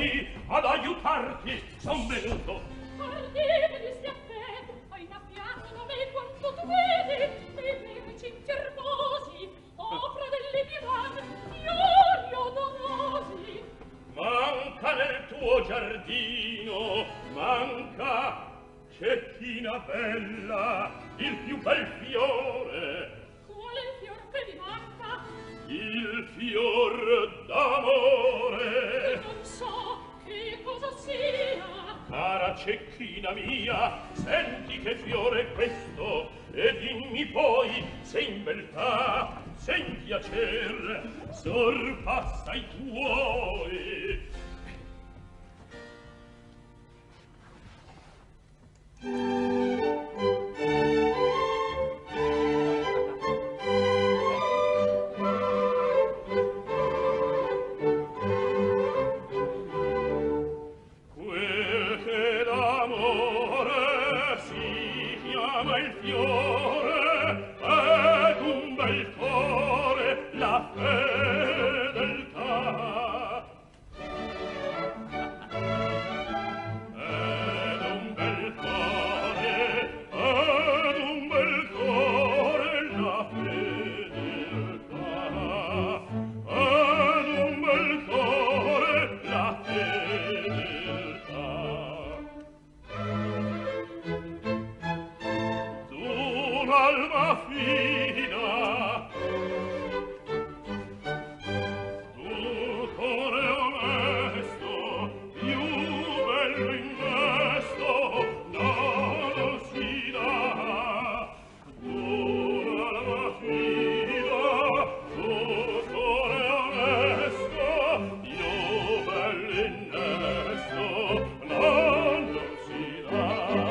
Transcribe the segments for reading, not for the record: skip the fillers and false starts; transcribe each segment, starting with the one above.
tuoi ad aiutarti son venuto. Ardite di sti affetti, ho innaffiato da me quanto tu vedi, e nei recinti ermosi, opra delle divane, iorio donosi. Manca nel tuo giardino, manca, cecchina bella, il più bel fiore. Qual è il fior che vi manca? Il fior d'amore. Non so che cosa sia. Cara cecchina mia, senti che fiore è questo, e dimmi poi se in beltà, se in piacer, sorpassa i tuoi. Quel che d'amore si chiama il fiore, ed un bel cuore la fedeltà. Ed un bel cuore la fedeltà. Ed un bel cuore la fedeltà. D'un'alma fida, d'un cuore onesto, più bello innesto, non si dà. D'un'alma fida, d'un cuore onesto, più bello innesto, non si dà.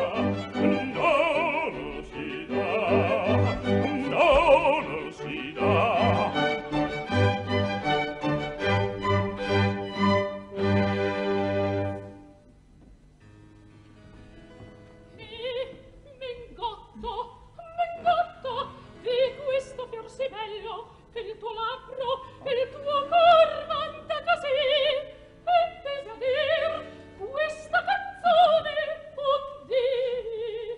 Non si dà. Non si dà. Mengotto, di questo fior sì bello, che il tuo labbro e il tuo cor vanta così, e tesi a dir questa canzone, udì.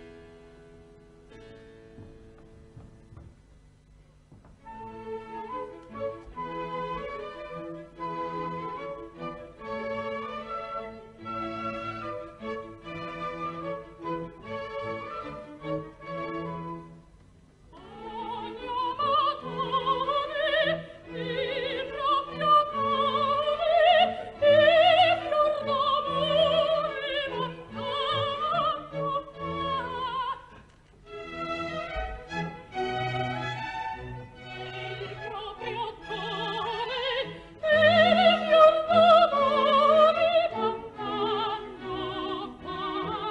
Ogni amatore, il proprio amore, il fior d'amore mancato fa. Il proprio cuore, il fior d'amore mancato fa.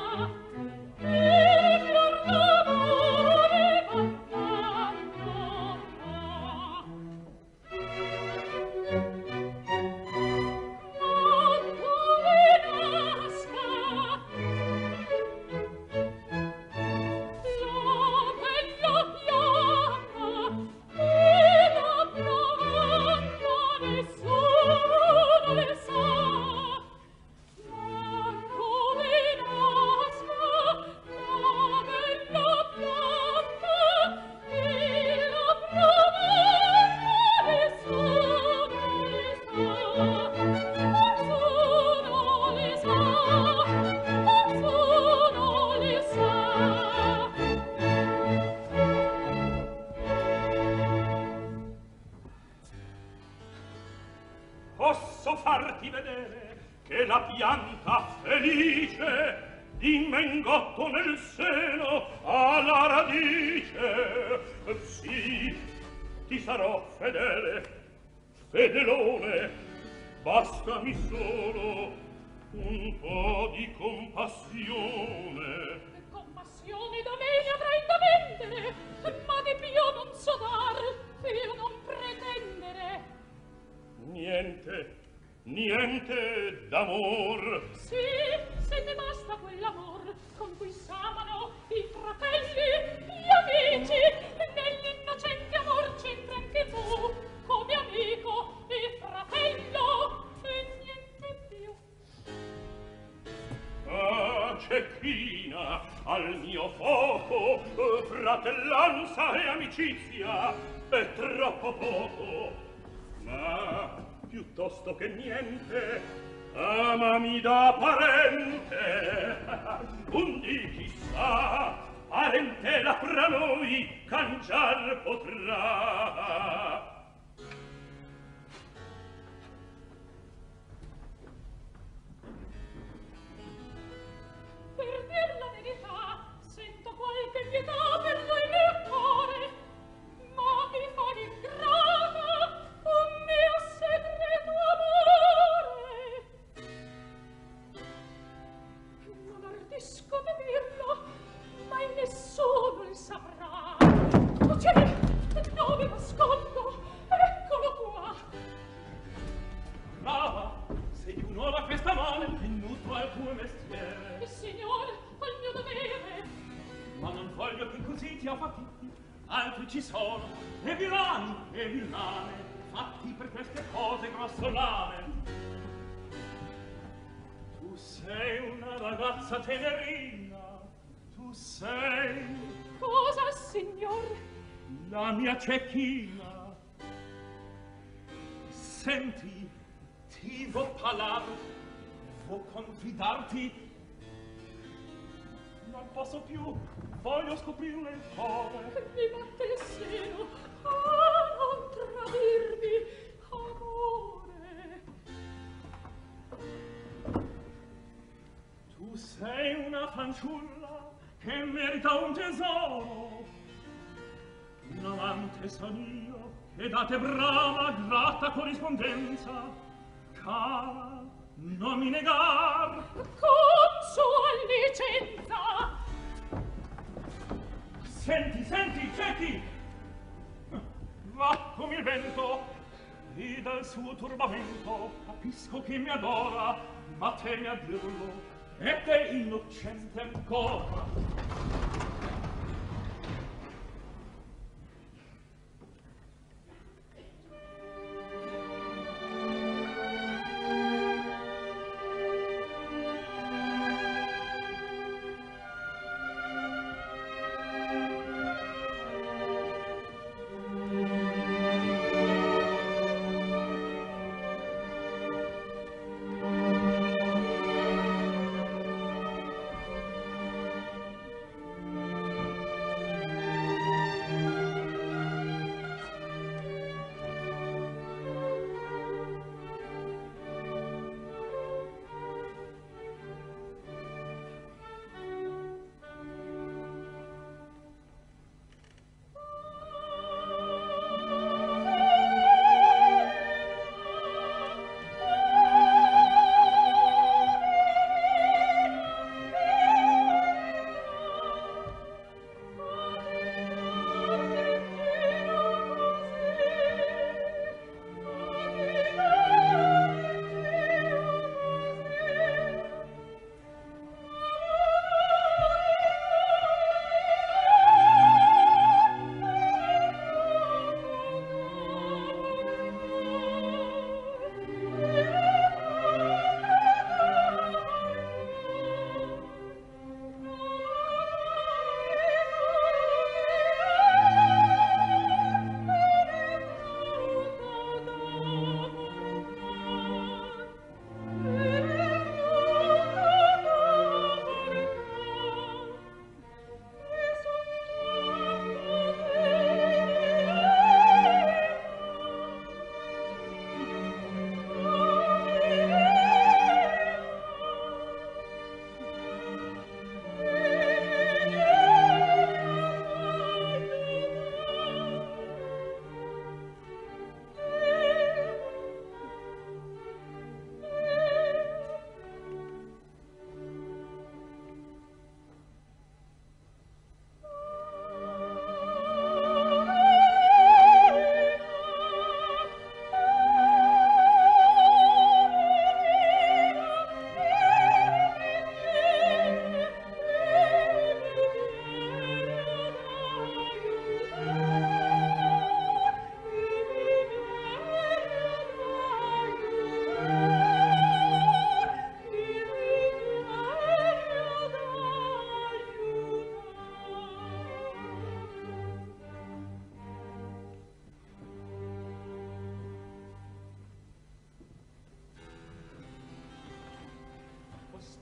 Il fior d'amore mancato fa. Quando ne nasca la bella pianta, e la pianta nessuno le sa. Quando ne nasca la bella pianta, e la pianta nessuno le sa. Nessuno le sa. Nessuno le sa. Posso farti vedere che la pianta felice di Mengotto nel seno ha la radice. Sì, ti sarò fedele, fedelone, bastami solo un po' di compassione. Compassione da me ne avrai da vendere, ma di più non so dar, io non pretendere. Niente d'amor. Sì, se ne basta quell'amor con cui s'amano i fratelli, gli amici, nell'innocente amor c'entri anche tu, come amico e fratello, e niente più. cecchina al mio fuoco, fratellanza e amicizia è troppo poco, ma piuttosto che niente amami da parente. Un dì chissà parentela fra noi cangiar potrà. Per dir la verità, sento qualche pietà per lui nel cuore, ma mi fa l'ingrata un mio segreto amore. Non ardisco di dirlo, mai nessuno il saprà. Oh, cielo, dove m'ascolto? Eccolo qua. Brava, sei più nuova questa mano, venuto al tuo mestiere. Signore, al mio dovere. Ma non voglio che così ti affatichi, altri ci sono, e villani e villane, fatti per queste cose grossolane. Tu sei una ragazza tenerina, tu sei... Cosa, signore? La mia cecchina. Senti, ti vo parlar, vo confidarti. Non posso più, voglio scoprirle il cuore. Mi batte il seno, ah, non tradirmi, amore. Tu sei una fanciulla che merita un tesoro. Un amante son io che da te brama gratta corrispondenza. Cara, non mi negar. Con sua licenza. Senti, senti, ciechi! Va come il vento, e dal suo turbamento capisco che mi adora, ma teme a dirlo, ed è innocente ancora.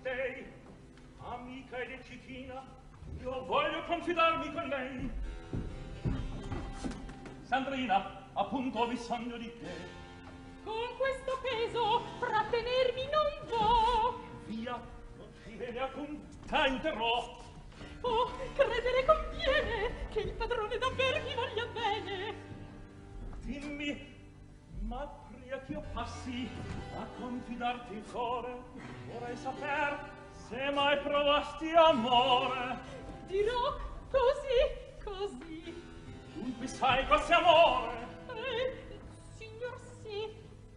costei, amica ed eccichina, io voglio confidarmi con lei. Sandrina, appunto ho bisogno di te. Con questo peso trattenermi non vo. Via, non ti viene alcun, t'aiuterò. Oh, credere conviene che il padrone davvero mi voglia bene. Dimmi, ma pria che io passi a confidarti il cuore, vorrei saper se mai provasti amore. Dirò così, così. Dunque sai cos'è amore? Signor sì.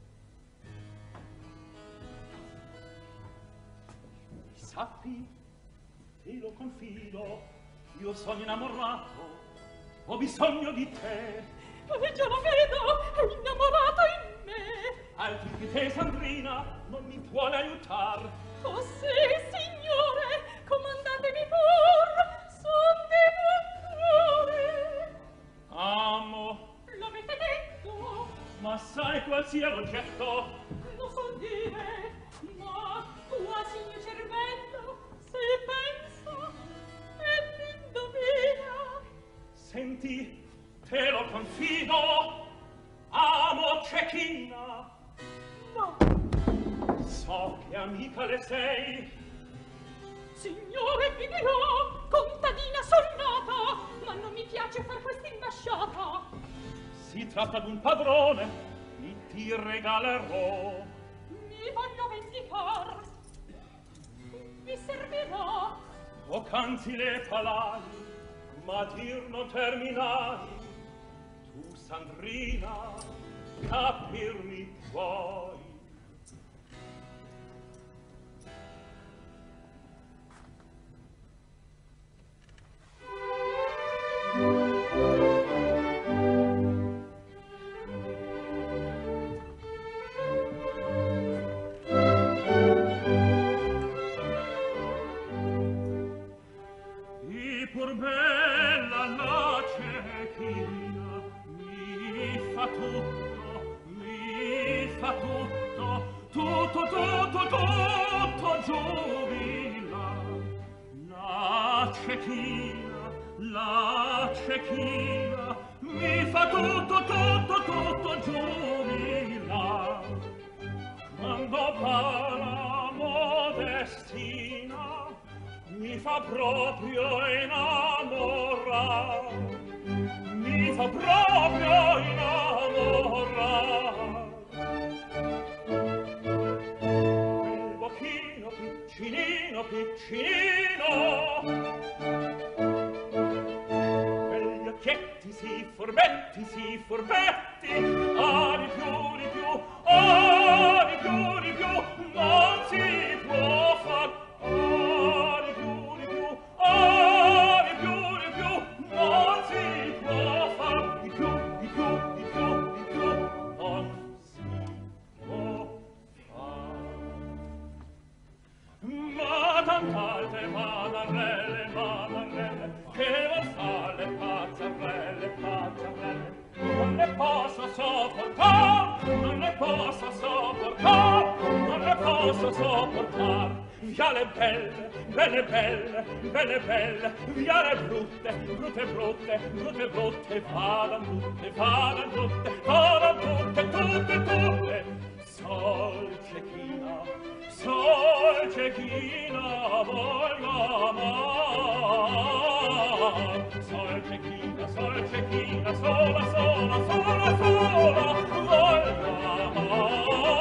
Sappi, te lo confido, io sono innamorato, ho bisogno di te. Già lo vedo, è innamorato in me. Altri di te, Sandrina, non mi vuole aiutar. Oh sì, signore, comandatemi pur, son di buon cuore. Amo. L'avete detto? Ma sai qual sia l'oggetto? Non so dire, ma quasi il mio cervello se pensa ed indovina. Senti, te lo confido, amo cecchina. No. So che amica le sei. Signore, vi dirò, contadina son nata, ma non mi piace far questa imbasciata. Si tratta d'un padrone, mi ti regalerò. Mi voglio vendicar. Vi servirà. Poc'anzi le palai, ma dir non terminai. Tu, Sandrina, capirmi puoi. Pur bella la cecchina, mi fa tutto, tutto giubila. La cecchina, mi fa tutto giubila. Quando parla modestina, mi fa proprio innamorar. Mi fa proprio innamorar. Quel bocchino piccinino, quegli occhietti sì furbetti, ah, di più, non si può far. Ah, di più, non si può far. Di più, non si può far. Ma tant'alte madarelle, che vuol far le pazzarelle, non le posso sopportar, non le posso sopportar. Via le belle, via le brutte, vadan tutte. Sol cecchina, voglio amar. Sol cecchina, sola, voglio amar.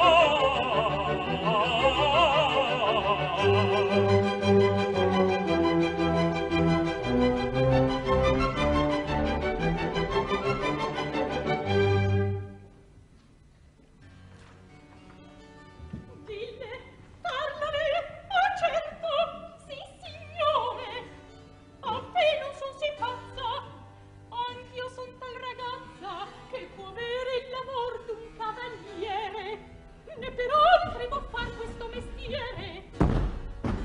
Dille, parlane, accetto, sì signore. Appena non son si pazza, anch'io son tal ragazza che può avere il lavor d'un cavaliere, né per altri può far questo mestiere.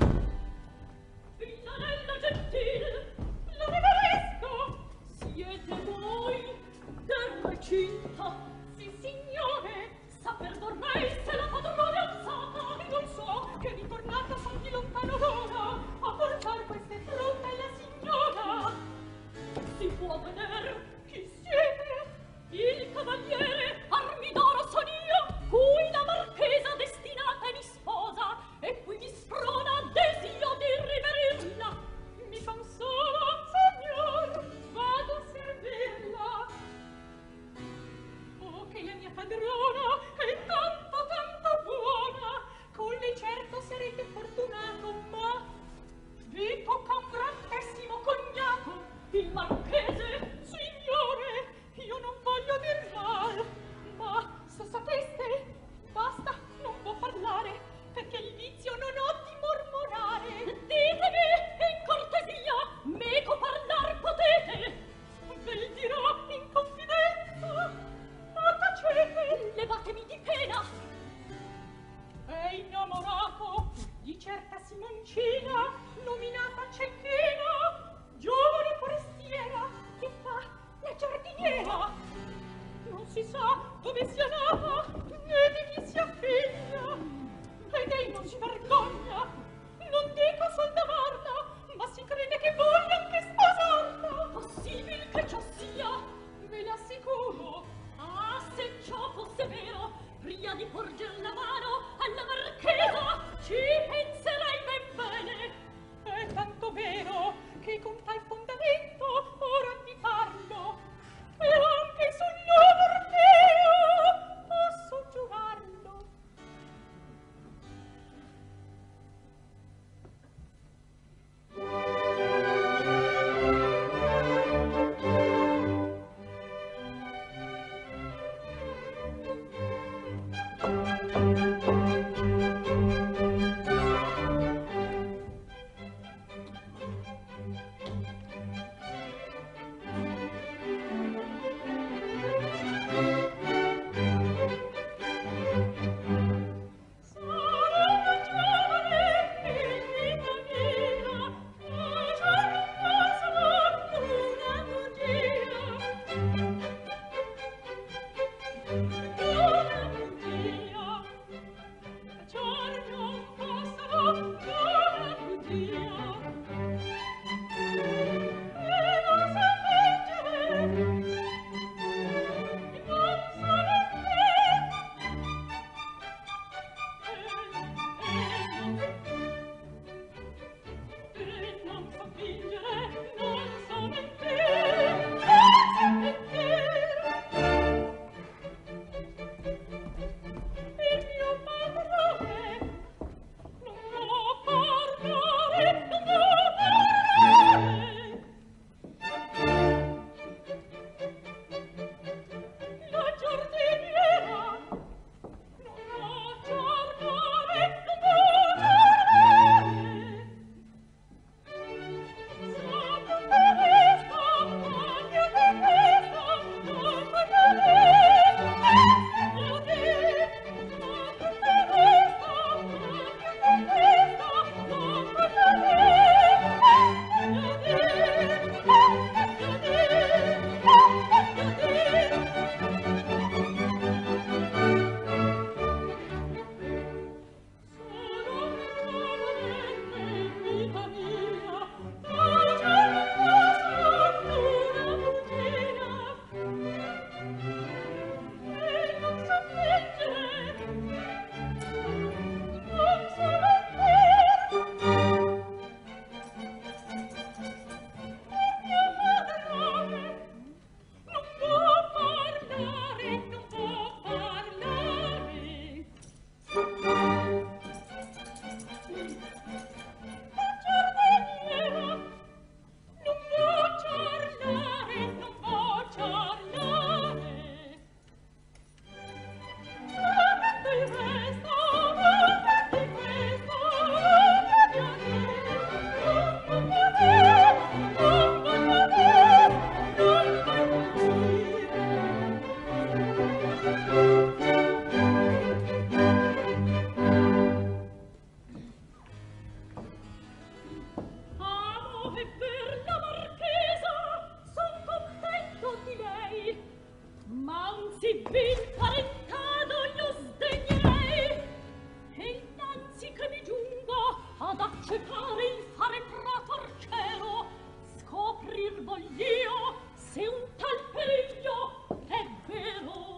accettare il fare pratorcero, scoprir voglio se un tal periglio è vero.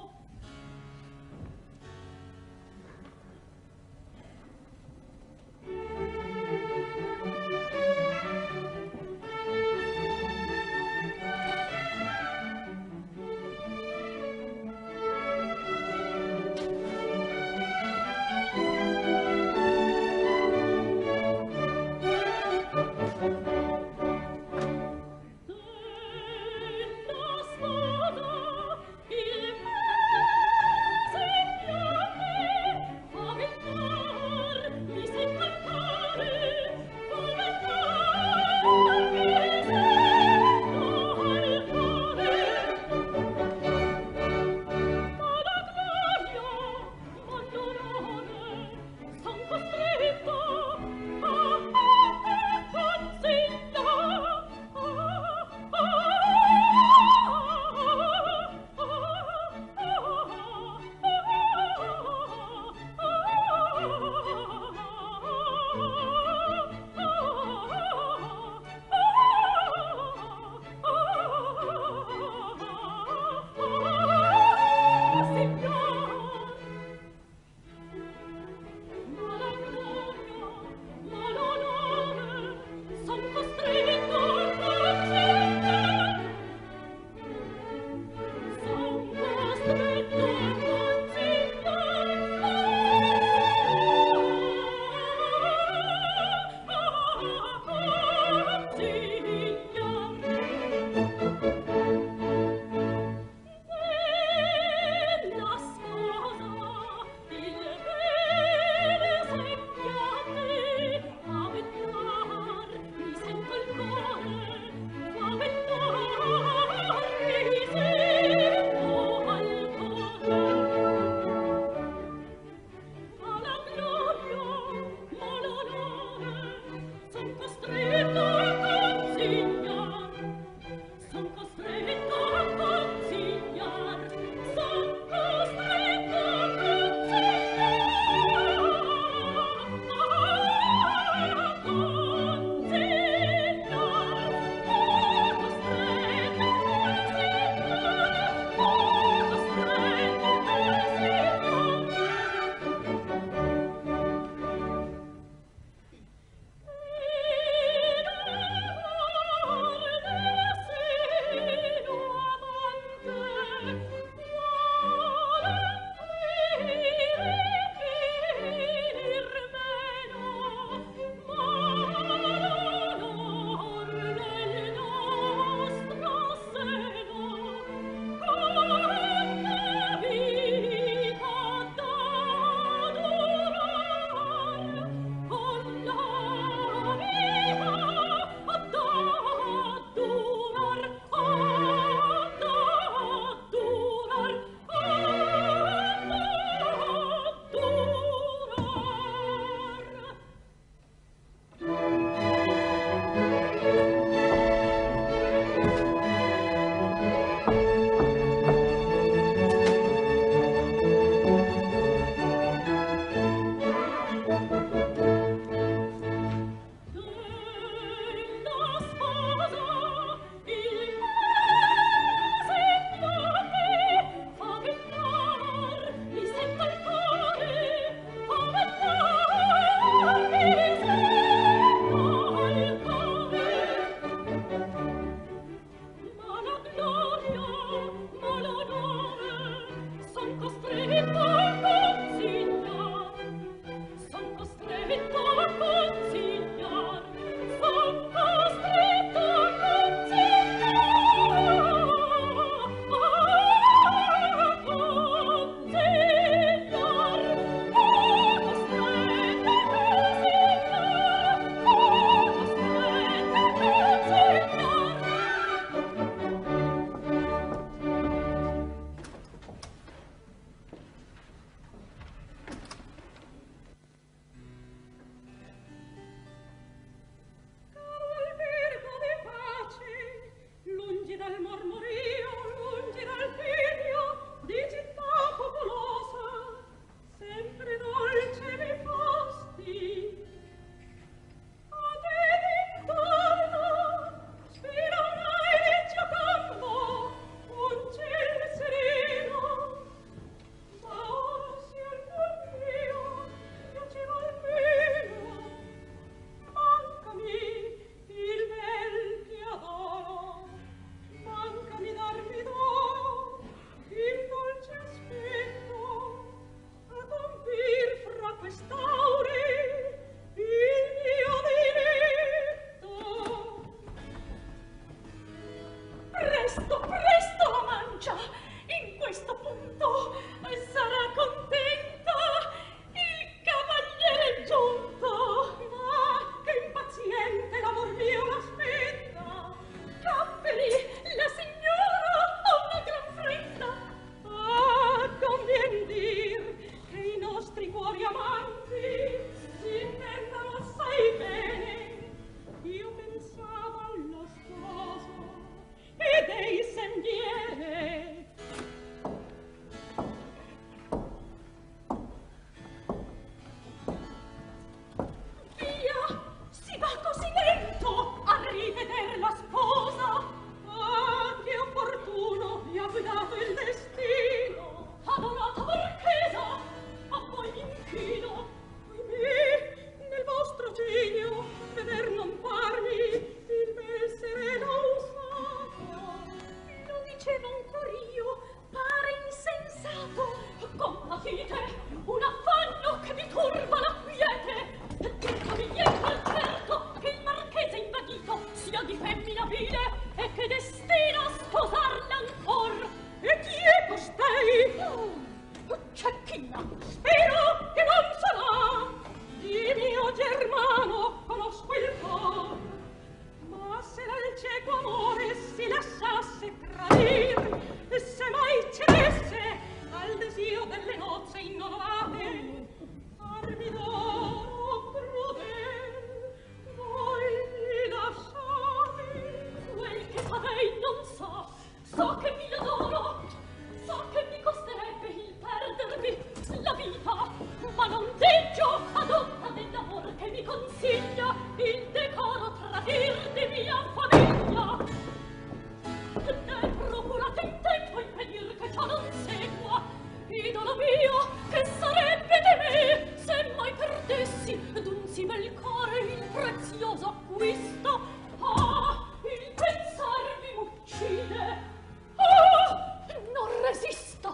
sì, d'un sì bel core il prezioso acquisto. Ah, il pensar mi uccide. Ah, non resisto.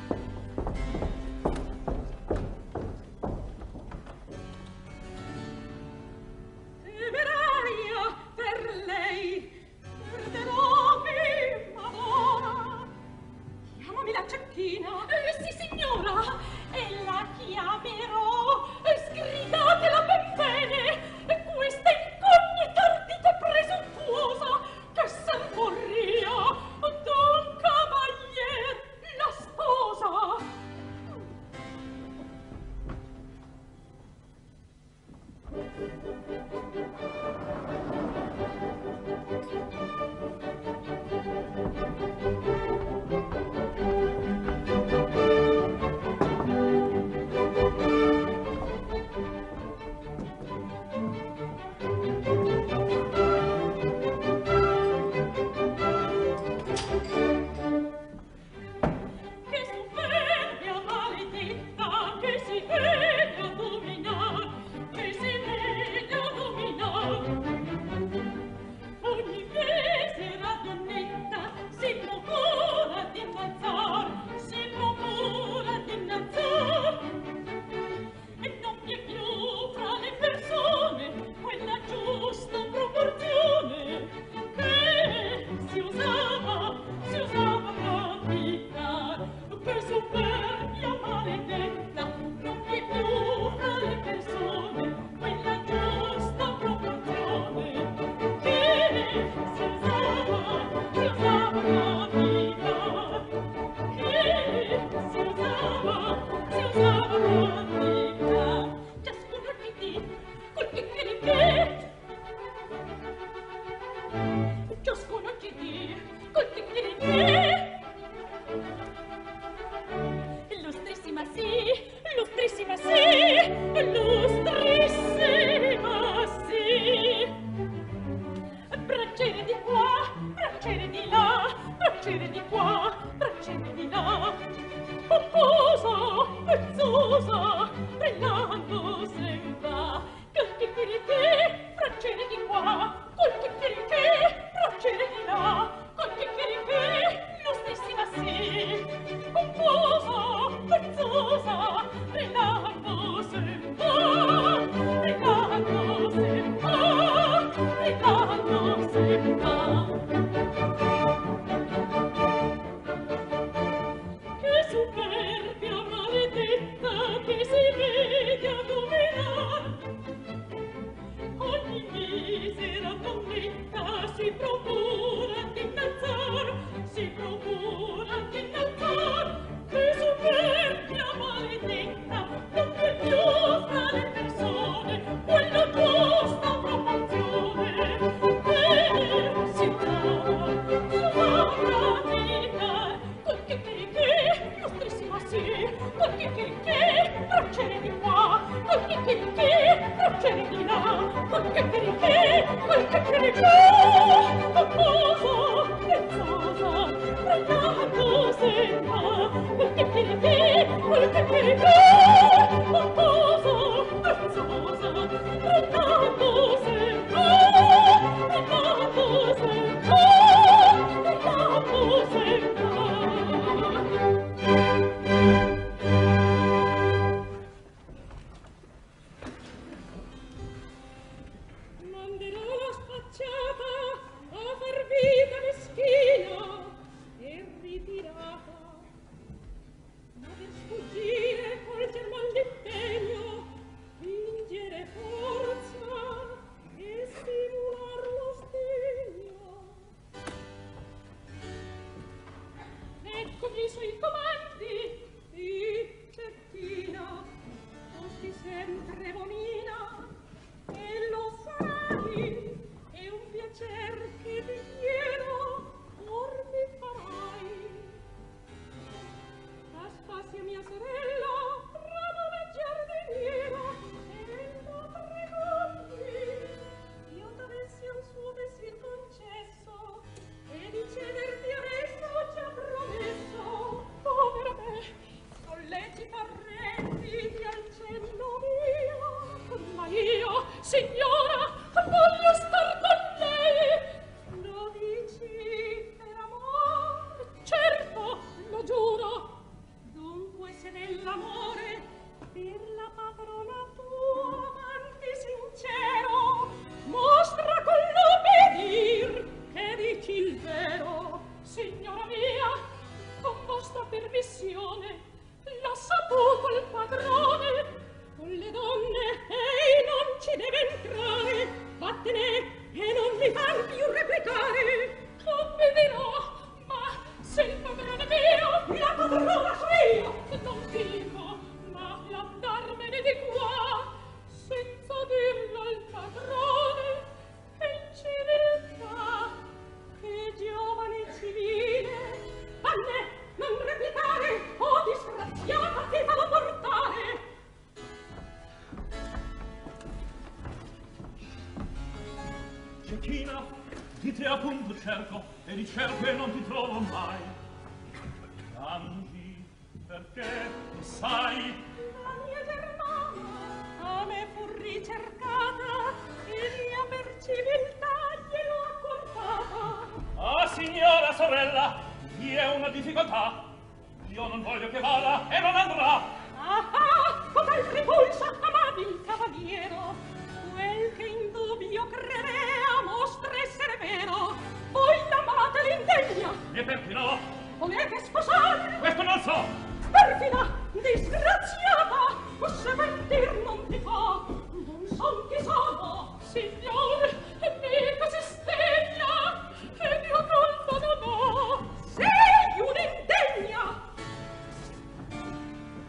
Temeraia per lei, perderò-mi, madonna. Chiamami la cecchina. Sì, signora, e la chiamerò. Sgridatela ben bene. Questa incognita ardita e presuntuosa che s'imporria d'un cavalier la sposa. Che superbia maledetta che si vede a dominar, che si vede a dominar. Ogni misera donnetta si procura d'innalzar, si procura d'innalzar. E non vi è più fra le persone quella giusta proporzione che si usava praticare. Per superbia maledetta non vi è più fra le persone quella giusta proporzione che si usava praticare. Che si usava praticare. Ciascuno di te col chicchirichè. Ciascuno di te col chicchirichè. Illustrissima sì, illustrissima sì, illustrissima sì. Braccere di qua, braccere di là, braccere di qua, braccere di là. Pomposa, pezzosa, brillando sembra. Col chicchirichè, braccere di qua, col chicchirichè, braccere di là, col chicchirichè, illustrissima sì. Pomposa, pezzosa, brillando sembra, brillando sembra, brillando sembra. Che superbia maledetta che si vede a dominar. Ogni misera donnetta si procura d'innalzar, si procura d'innalzar. Che superbia maledetta non c'è più fra le persone quella giusta proporzione che si usava praticare. Col chicchirichè, illustrissima sì, col chicchirichè, braccere di qua, col chicchirichè, braccere di là, col chicchirichè, pomposa, pezzosa, brillando sembra. Col chicchirichè, pomposa, pezzosa, brillando sembra, brillando sembra, brillando sembra. Manderò la spacciata a far vita meschina e ritirata, ma per sfuggire col german d'impegno, fingere forza e simular lo sdegno. Eccomi sui comandi di cecchina, costi sempre bomina, e lo sai, è un piacer che ti chiedo, or mi farai. Aspasia mia sorella, ramo del giardiniero, e lo pregotti, io t'avessi un suo desir concesso, e di cederti adesso già promesso. Povera me, sollecita rendi al cenno mio, con signora, voglio star con lei. Lo dici per amor? Certo, lo giuro. Dunque se dell'amore per la padrona tua amanti sincero mostra con l'obedir che dici il vero. Signora mia, con vostra permissione l'ha saputo il padrone. Con le donne ei non ci deve entrare. Vattene e non mi far più replicare. Obbedirò, ma se il padrone mio, la padrona sono io, non dico, ma l'andarmene di qua senza dirlo al padrone è civiltà. Che giovane civile, vanne, non replicare, o disgraziata ti farò portare. Cecchina, di te appunto cerco, e di cerco non ti trovo mai. Piangi, perché, sai, La mia germana a me fu ricercata, e mia per civiltà gliel'ho accordata. ah, signora sorella, vi è una difficoltà. Io non voglio che vada e non andrà. Ah, ah, cotal ripulsa, amabil cavaliero, quel che in dubbio credea mostra essere vero. Voi l'amate l'indegna, E perché no? volete sposare? Questo non so. Perfida, disgraziata, se mentir non ti fa, non son chi sono. Signore, mica si stegna, che mio colpo non ho. Sei un'indegna!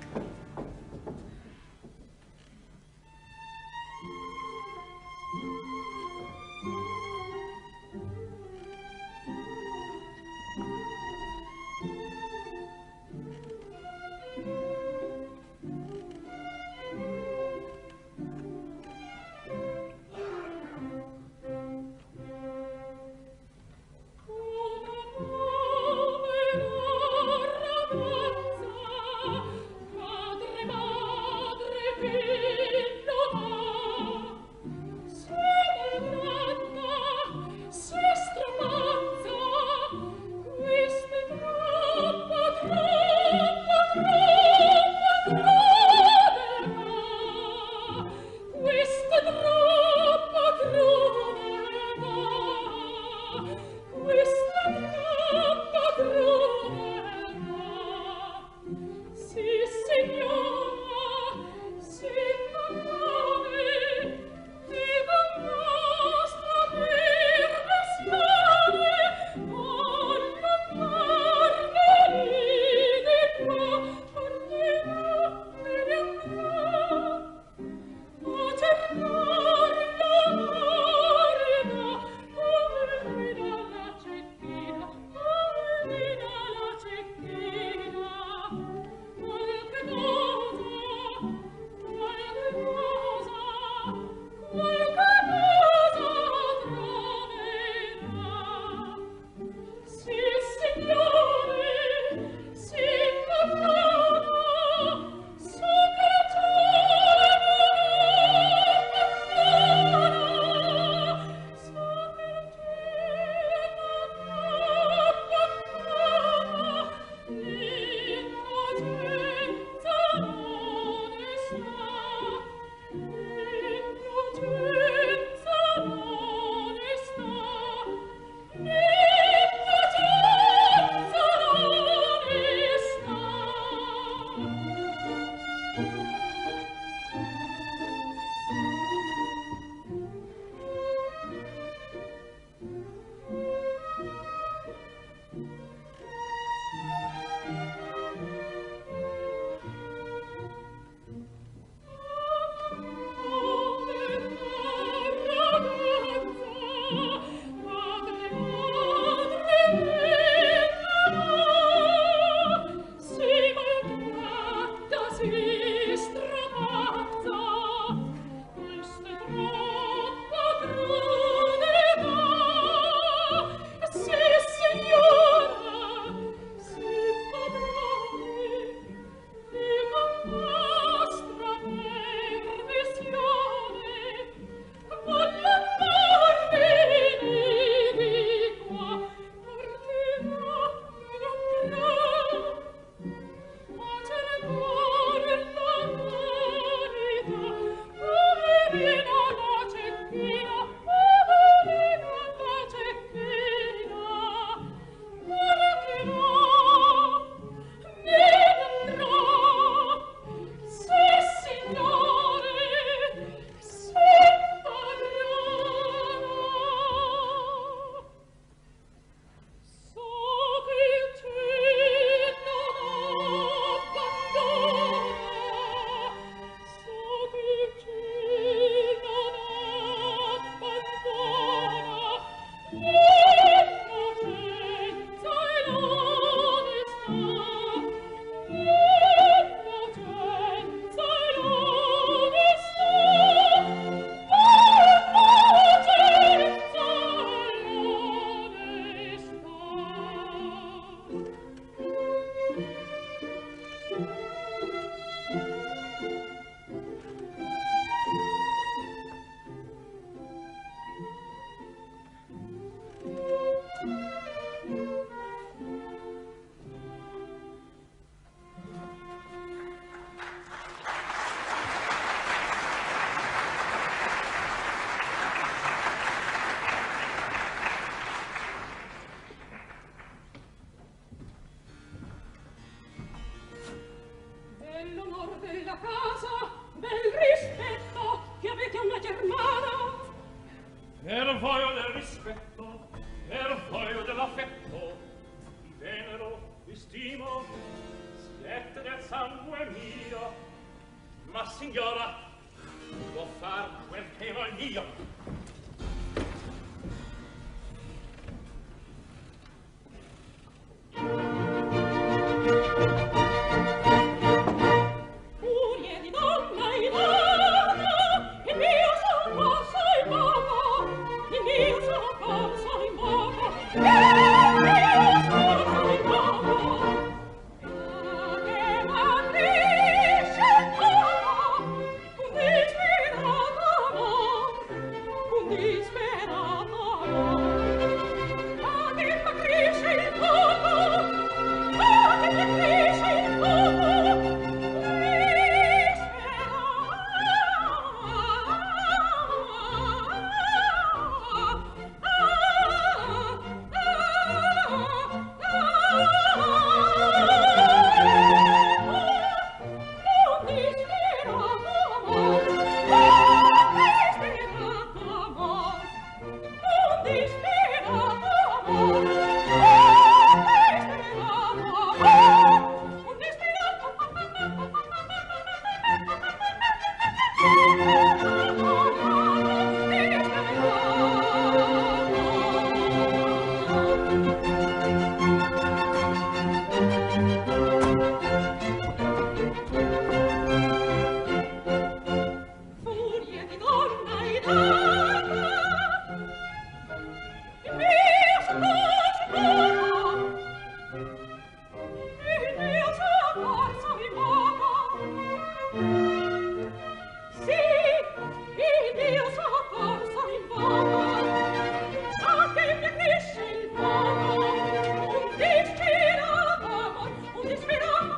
mia. Furie di donna in arma, il mio soccorso invoco, il mio soccorso invoco, il mio soccorso invoco. Che m'attrisce il cuore, un disperato amor, un disperato amor. Ah, che m'attrisce il cuore, ah, che m'attrisce il cuore, furie di donna in arma, il mio soccorso invoco, il mio soccorso invoco. Sì, il mio soccorso invoco. Ah, che mi accresce il fuoco, un disperato amor, un disperato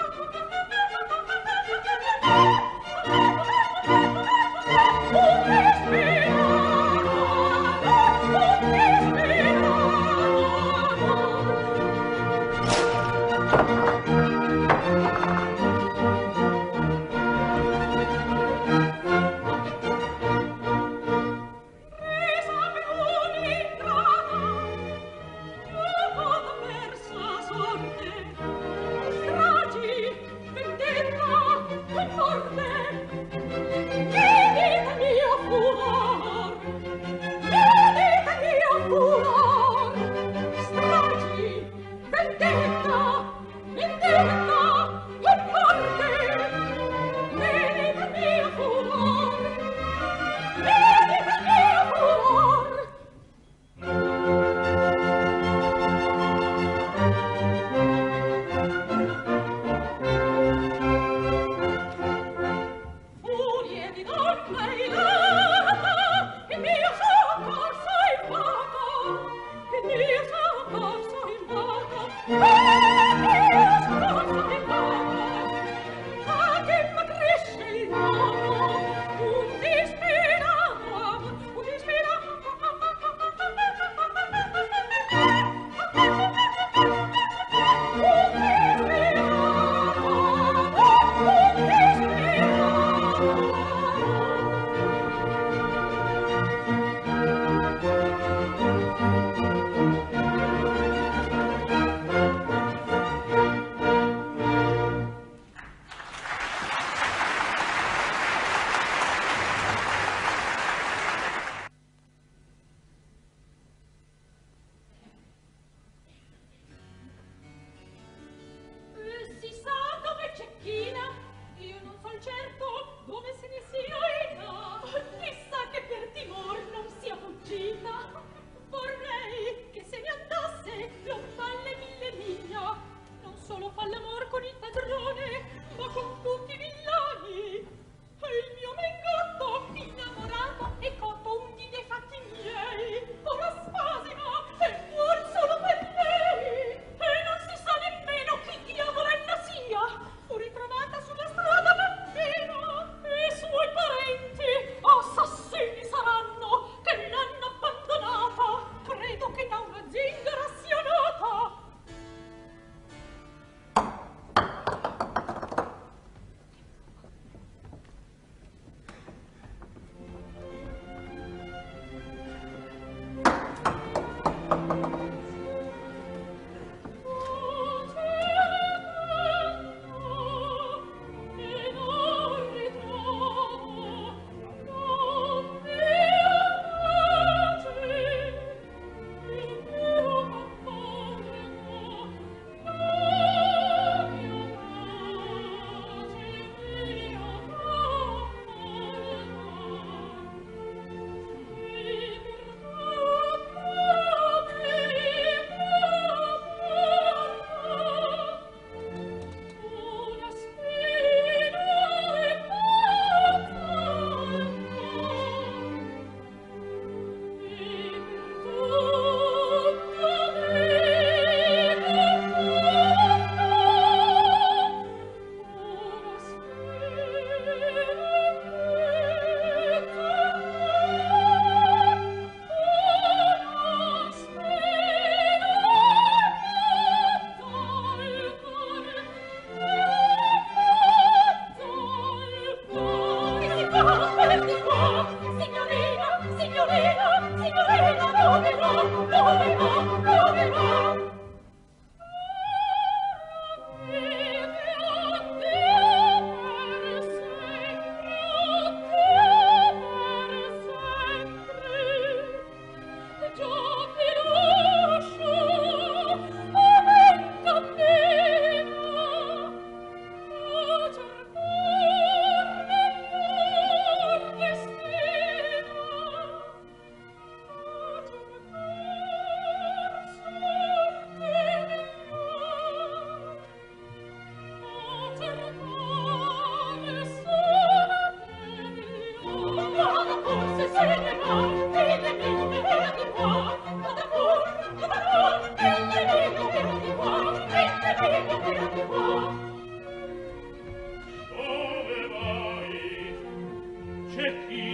furie di donna in arma, il mio soccorso invoco, il mio soccorso invoco, il mio soccorso invoco. Ah, che m'accresce il fuoco, un disperato amor, un disperato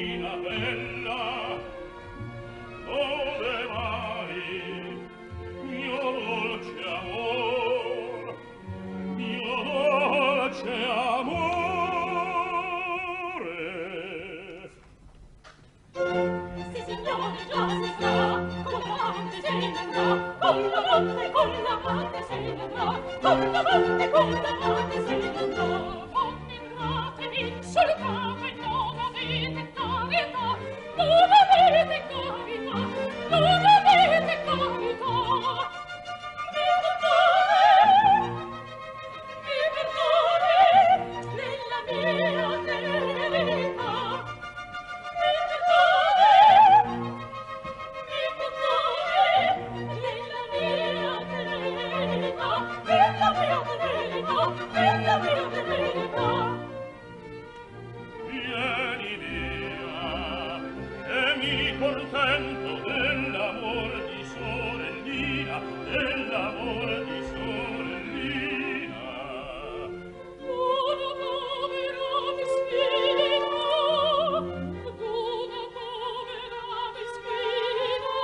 regina bella, dove vai, mio dolce amor, mio dolce amore? Sì, signore, già si sa, con l'amante se ne andrà, con l'amante se ne andrà, con l'amante se ne andrà. Non entratevi sul capo e non avete carità, non avete carità, non avete carità. Mi perdone, nella mia tenerità. Mi perdone, nella mia tenerità, nella mia tenerità, nella mia tenerità. Vieni via, e mi contento dell'amor di sorellina, dell'amor di sorellina. D'una povera meschina, d'una povera meschina,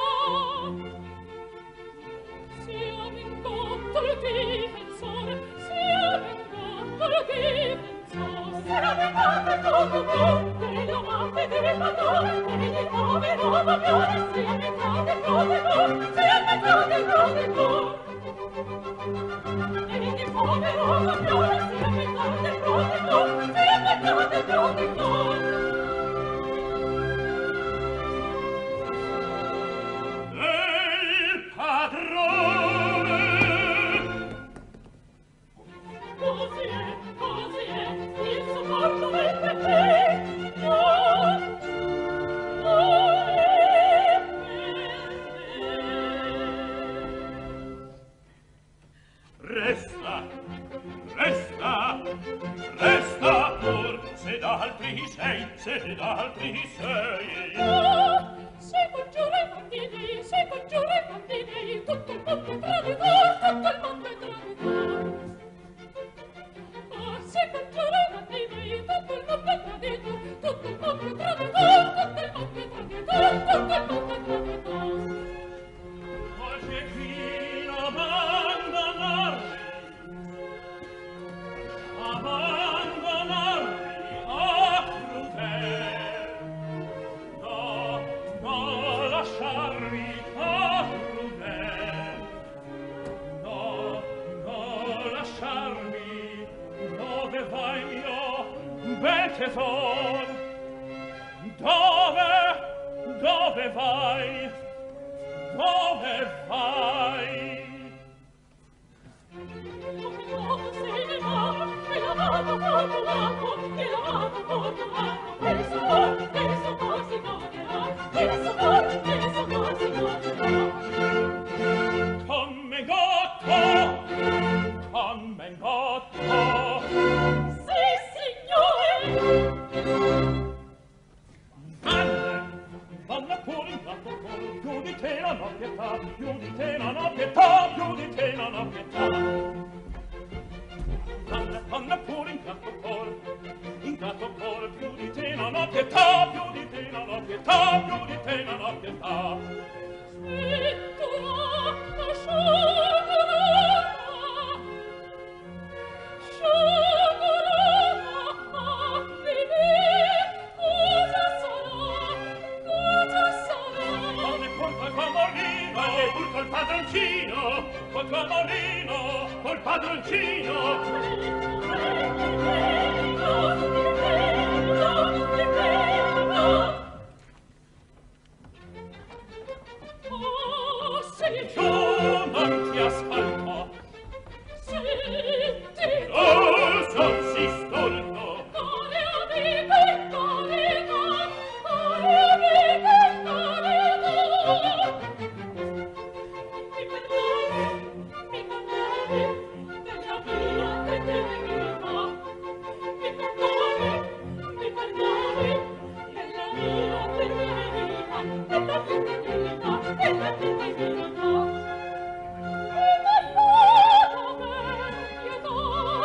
siamo incontro il difensore, siamo incontro il difensore, siamo incontro il difensore, dell'amante del padrone, del povero bagliore, siamo incontro il protetore, siamo incontro il protetore. E il povero bagliore, siamo incontro il protetore, siamo incontro il protetore. Il padrone! Così è, il soccorso del perfetto, Resta, resta, resta pur, se d'altri sei, se d'altri sei. se congiura i bambini, se congiura i bambini, tutto il mondo è traditor, tutto il mondo è traditor. Se congiura i bambini, tutto il mondo è traditor, tutto il mondo è traditor, tutto il mondo è traditor, tutto il mondo è traditor. Ma c'è chi abbandonarli a crudel, no, no, lasciarmi a crudel, no, no, lasciarmi, dove vai mio bel tesor, dove vai, dove vai? Come gotto, come gotto. Sì, signore! Vanna pure in gatto pure, più di te non ho pietà, più di te non ho pietà, più di te non ho pietà. Vanna pure in gatto pure, più di te non ho pietà, più di te non ho pietà, più di te non ho pietà. Col padroncino, col camarino, col padroncino. Io non ti ascolto. Oh, son si stolto.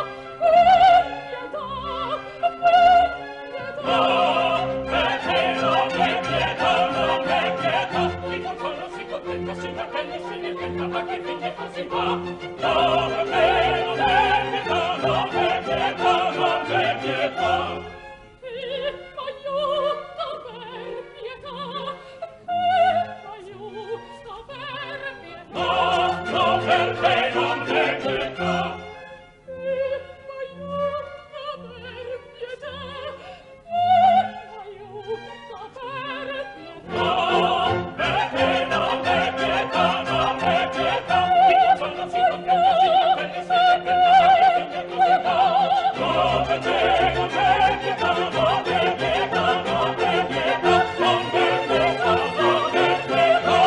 Oh, perché no? si fa? Dove me non è pietà, non è pietà, non è pietà. M'aiuta per pietà, m'aiuta per pietà. No, no, per te non è pietà. M'aiuta per pietà, m'aiuta per pietà. No, per te non è pietà, non è pietà. Chi non si comprende, si comprende, si comprende, così va. No, per te non è pietà, non è pietà, non è pietà, non è pietà, non è pietà.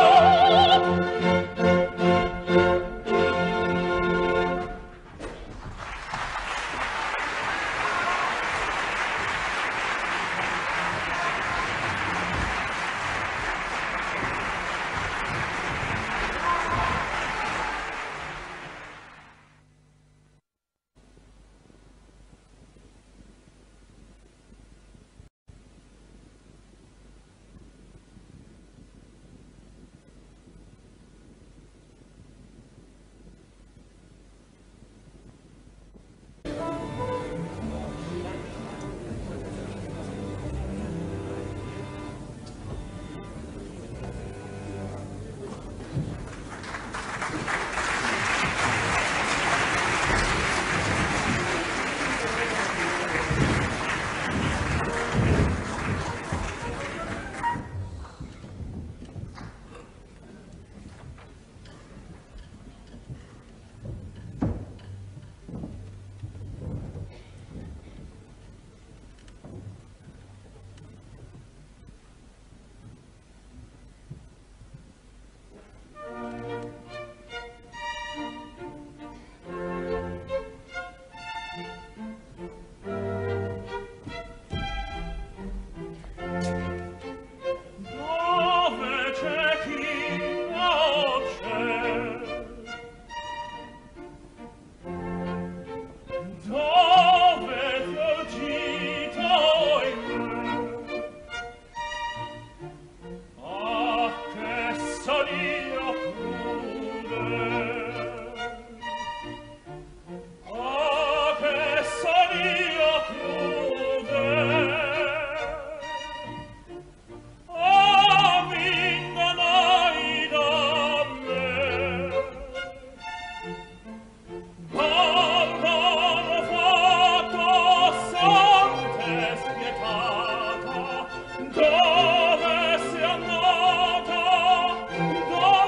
Dove c'è chi non c'è? Dove fuggito in me? Ah, che sonio crude! Ah, che sonio crude! Oh, vingano da me. Quando fatto sante spietata, dove sei andata?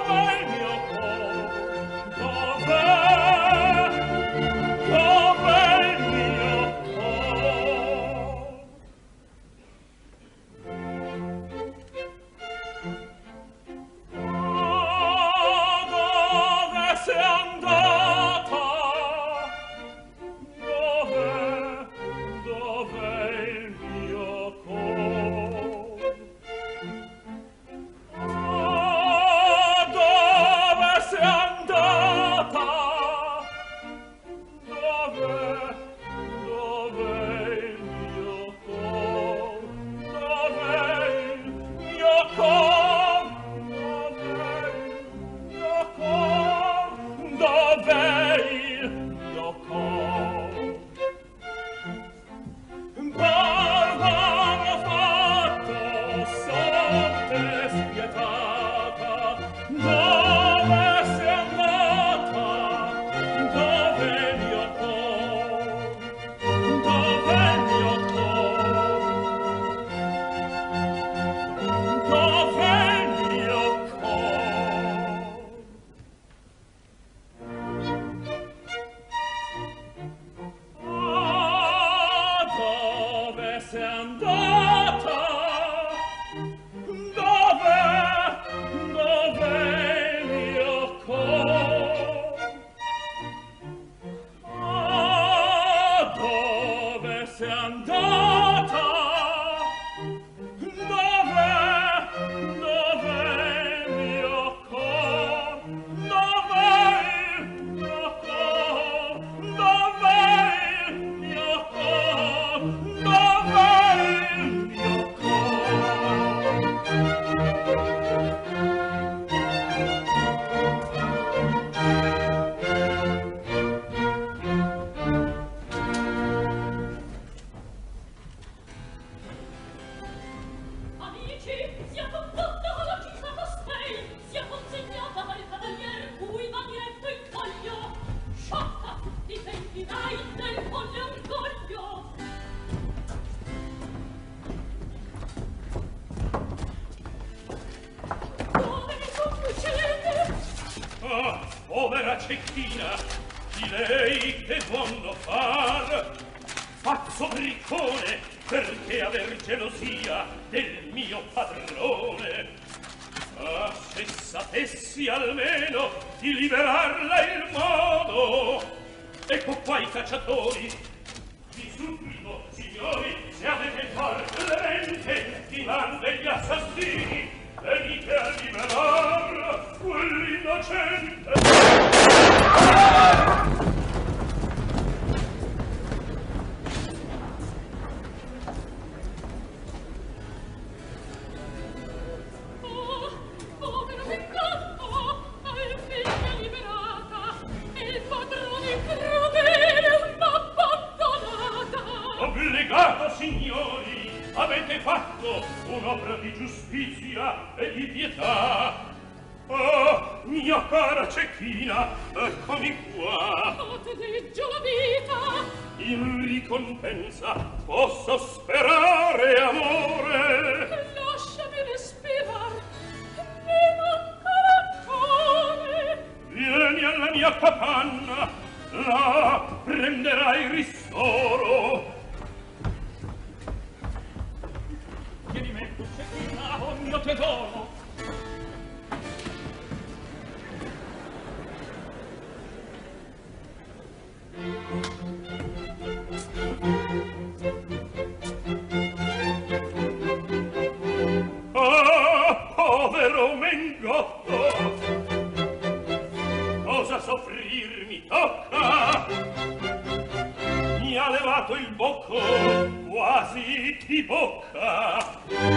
Povera cecchina, di lei che buono far, pazzo briccone, perché aver gelosia del mio padrone. Ah, se sapessi almeno di liberarla il modo. Ecco qua i cacciatori. Vi supplico, signori, se avete forte le mente, di man degli assassini, venite a liberar quell'innocente. Povero peccato, al figlia liberata, e il padrone crudele m'abbandonata. Obbligato, signori, avete fatto un'opera di giustizia e di pietà. Oh, mia cara cecchina, eccomi qua. Oh, te deggio la vita. In ricompensa posso sperare amore. Lasciami respirar, mi manca ragione. Vieni alla mia capanna, là prenderai ristoro. Vieni me, cecchina, oh mio tesoro. Ah, povero Mengotto, cosa soffrir mi tocca? Mi ha levato il bocco, quasi ti bocca.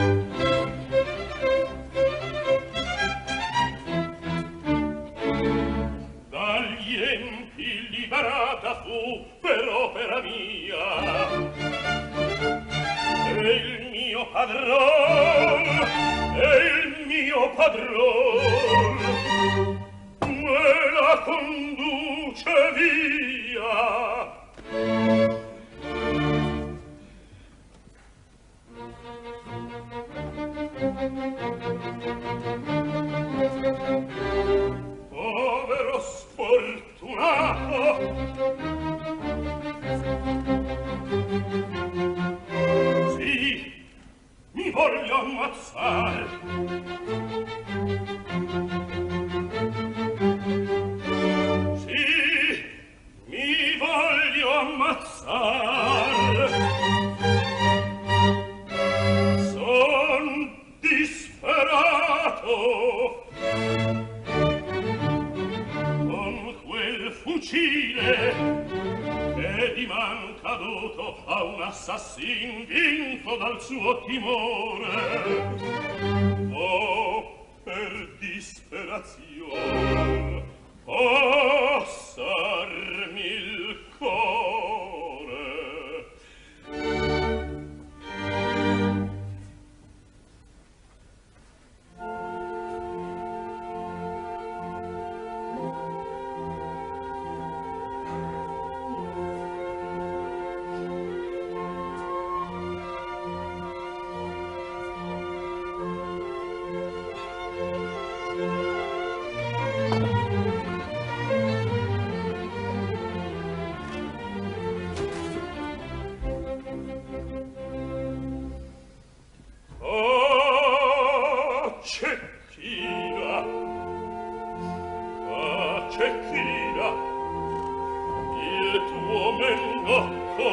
Dagli empi liberata fu per opera mia, e il mio padron, me la conduce via. Povero sfortunato, sì, mi voglio ammazzare. Sì, mi voglio ammazzare. Son disperato. Con quel fucile che di man caduto a un assassin vinto dal suo timore. Oh, per disperazione passarmi il cuore. Cecchina, il tuo Mengotto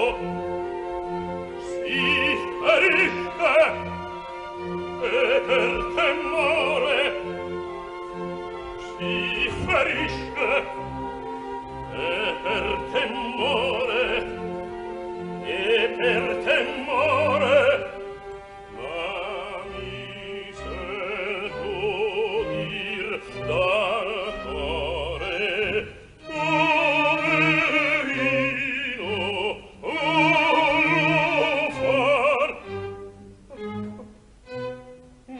si ferisce e per temore si ferisce e per temore ma mi sento dir dal cuore, poverino, far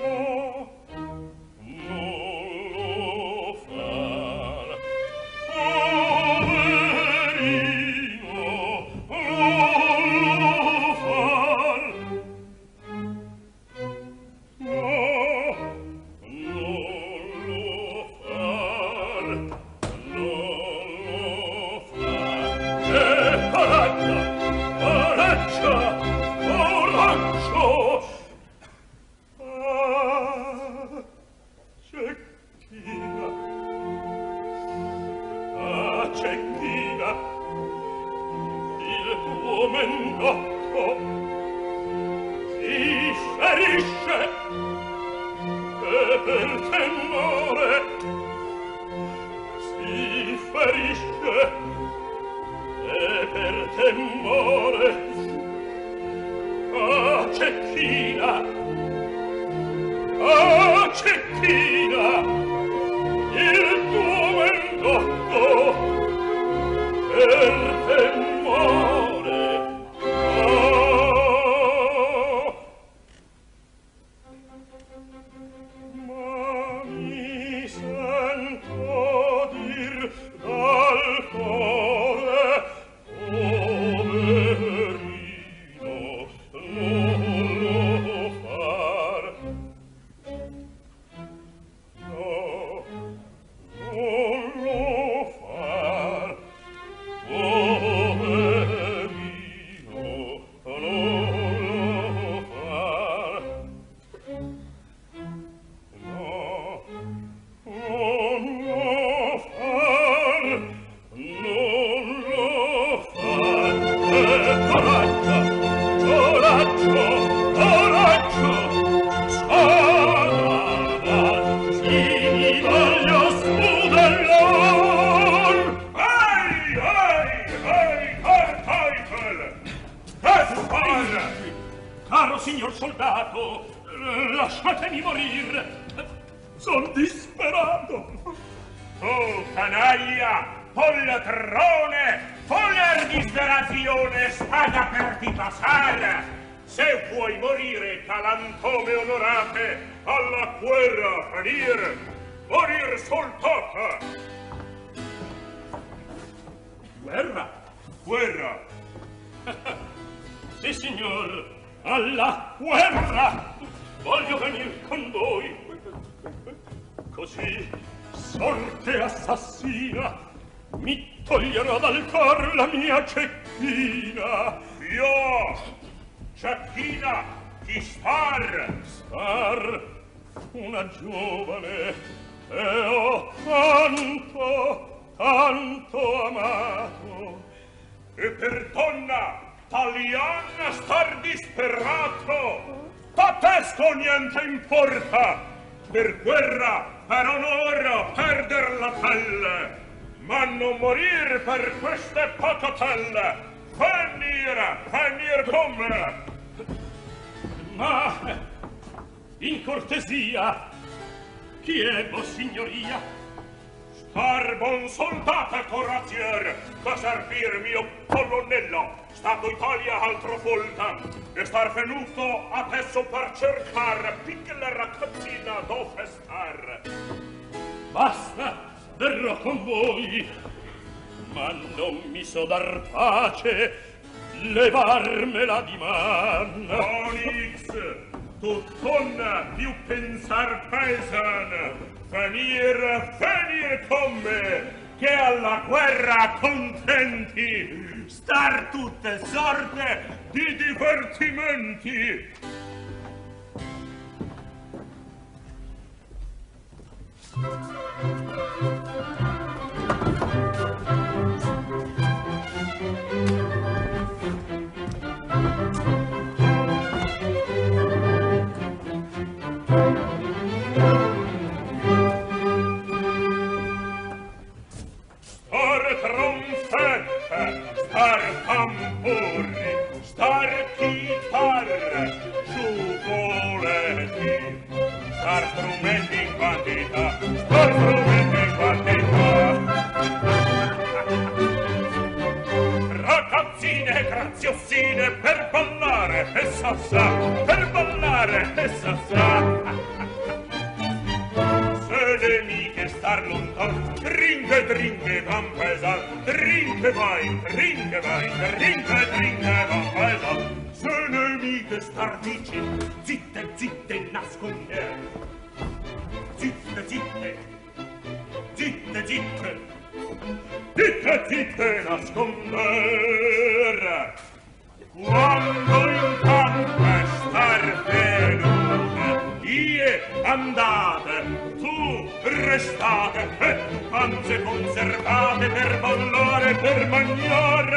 per temore si ferisce e per temore Cecchina il tuo mendotto per temore ma mi sento dir dal cuore poverino non lo far no non lo far poverino non lo far no non lo far non lo far coraggio spada si voglio spudellar caro signor soldato lasciatemi morir son disperato oh canaglia poltrone voler disperazione spada per ti passar se vuoi morire calantome onorate alla guerra morir soltata guerra sì signor alla guerra voglio venir con voi così sorte assassina mi toglierà dal cor la mia cecchina io cecchina chi star una giovane e ho tanto amato e per donna taliana star disperato patesco niente importa per guerra per onore perder la pelle ma non morir per queste patatelle venir con me ma in cortesia chi è vossignoria star buon soldato corazzier da servir mio colonnello stato Italia altro volta e star venuto adesso per cercar piccola ragazzina dove star basta verrò con voi ma non mi so dar pace levarmela di man Onyx tutt'onna più pensar pesan venir con me che alla guerra contenti star tutte sorte di divertimenti star trompette, star tamburi, star chitarre, ciucoletti, star strumenti in quantità, star strumenti in quantità. Ragazzine graziosine per ballare e sassà, per ballare e sassà. Se le amiche star lontan, drinche van pesant, drinche van pesant. Se le amiche star vicin, zitte nasconder. Zitte nasconder. Quando in campo star venuta, ie andate, tu restate, anzi conservate per ballare, per mangiare.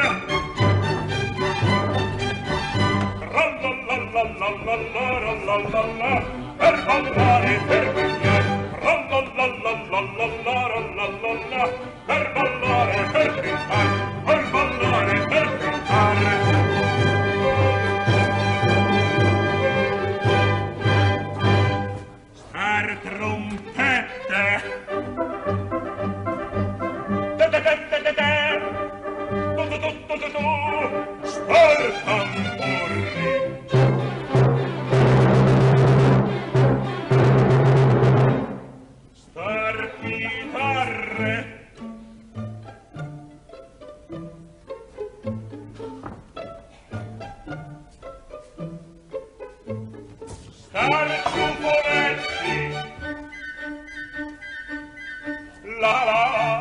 Per ballare, per mangiare. star trompette. Star tamburri. Star chitarre. Star ciufoletti. La la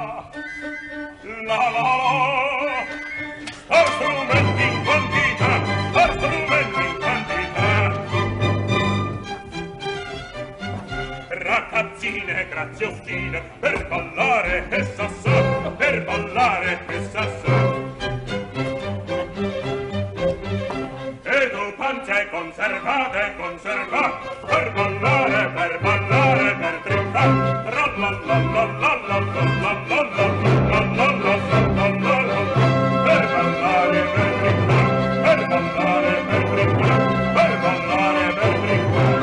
la la la. Star strumenti in quantità. Star strumenti in quantità. Ragazzine graziosine per ballare e sassà, per ballare e sassà. Panze conservate, conservate, per ballare, per trincare, tra la la la la la la la la la la la la la la, per ballare, per trincare, per ballare, per trincare, per ballare, per trincare.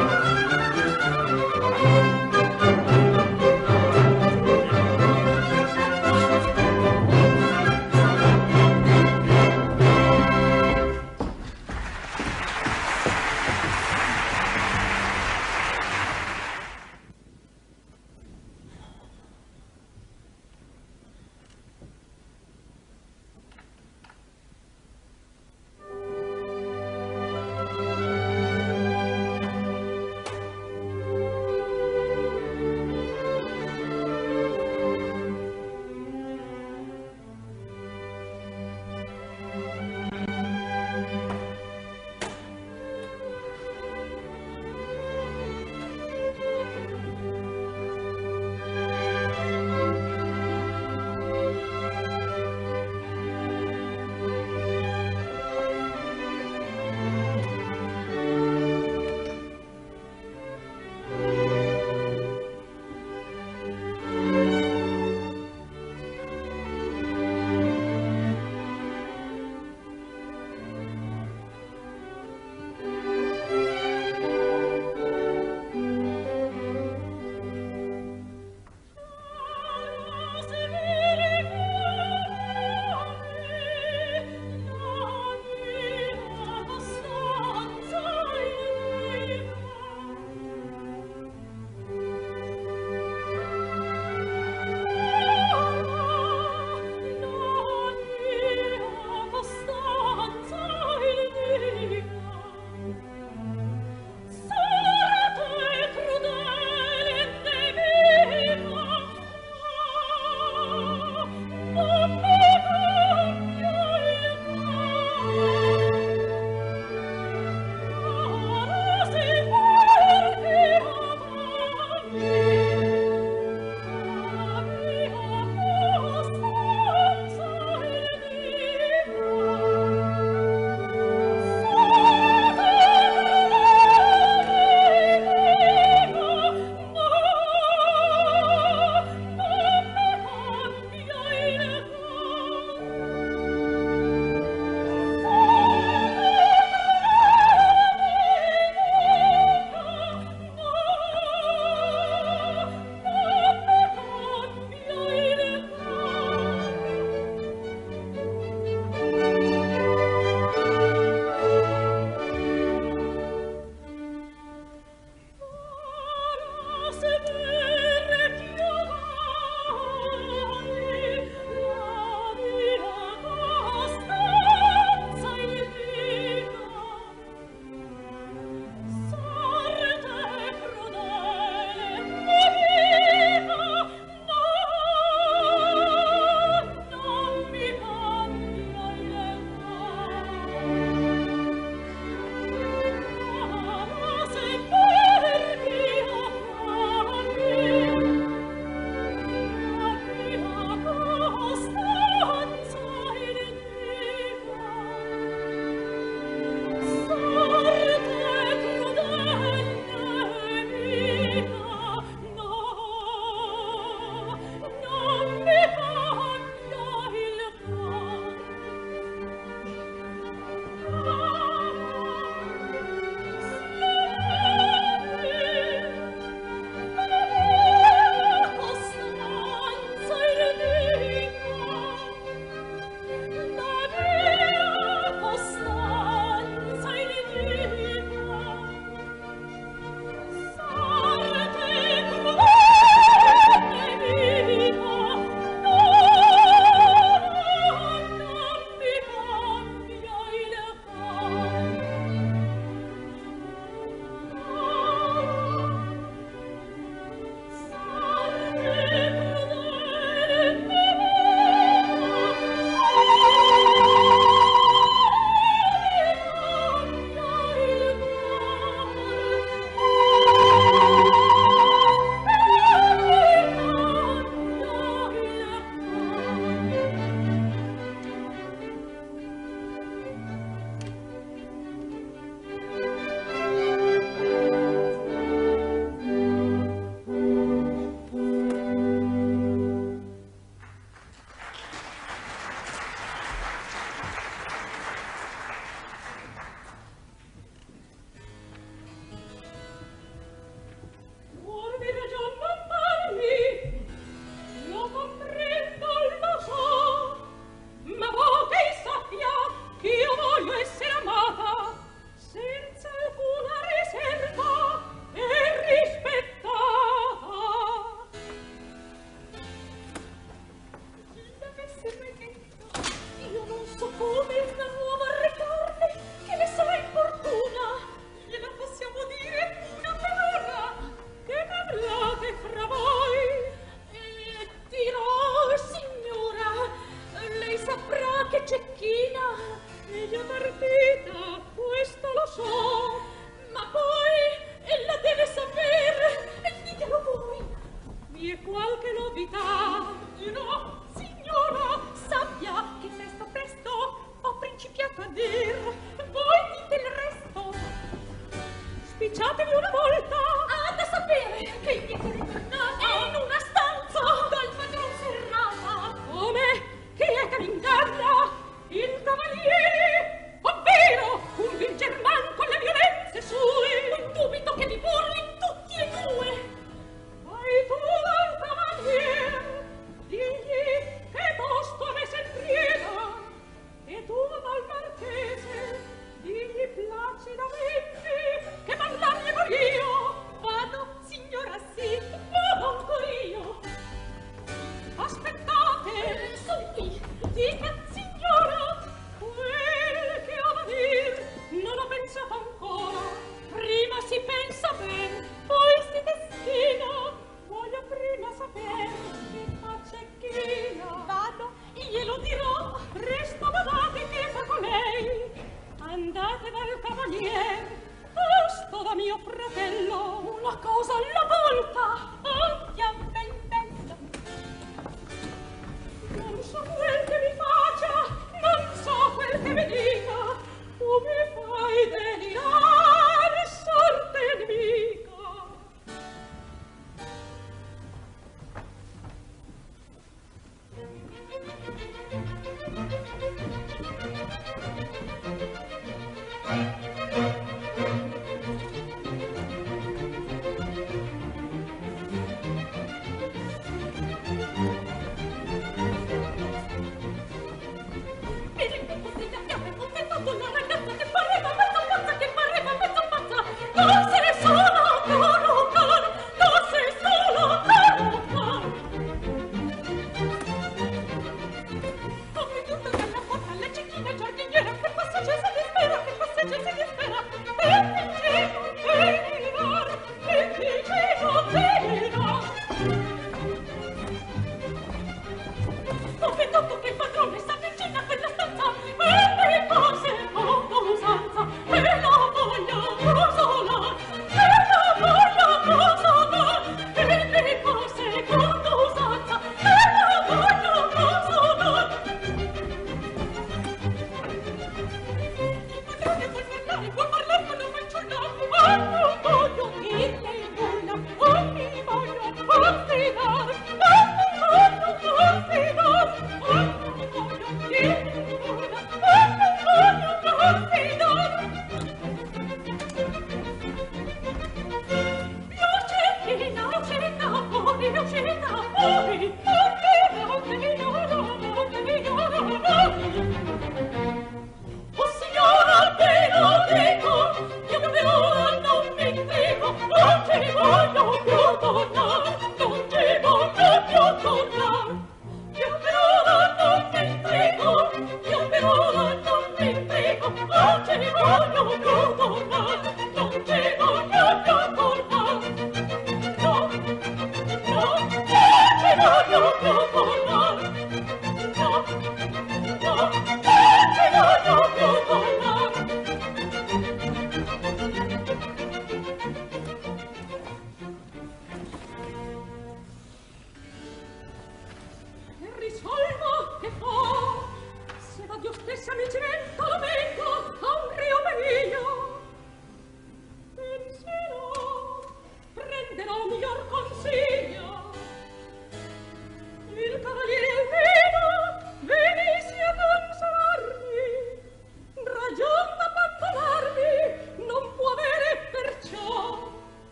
cosa alla volta, aia ben bella. Non so quel che mi faccia, non so quel che mi dica, tu mi fai delirare, sorte nemica.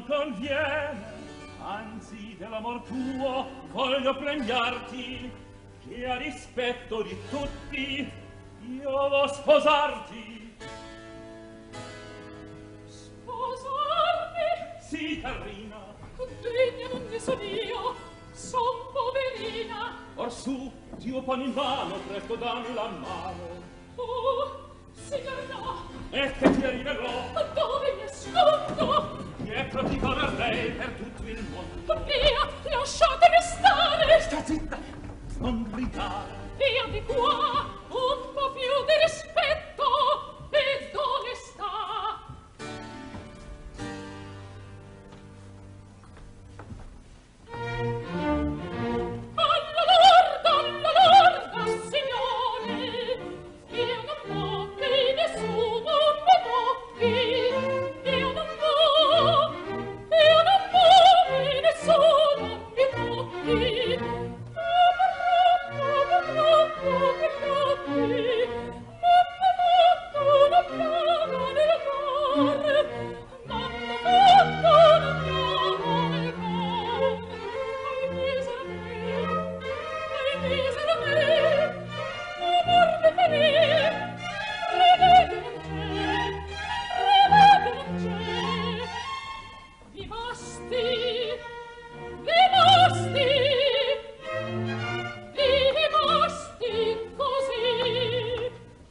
non conviene, anzi dell'amor tuo voglio premiarti, che a rispetto di tutti io vo sposarti. Sposarmi? Sì, carina. Degna non ne son io, son poverina. Orsù, ti poni in mano, presto dammi la mano. Oh, signor no. E che ti arriverò? Dove mi ascolto? Dietro ti correrei per tutto il mondo. Via, lasciatemi stare. Sta zitta, non gridare. Via di qua, un po' più di rispetto e d'onestà. Alla lorda, signore, io non vo che nessuno mi tocchi. Io non vo che nessuno mi tocchi. Vivasti così.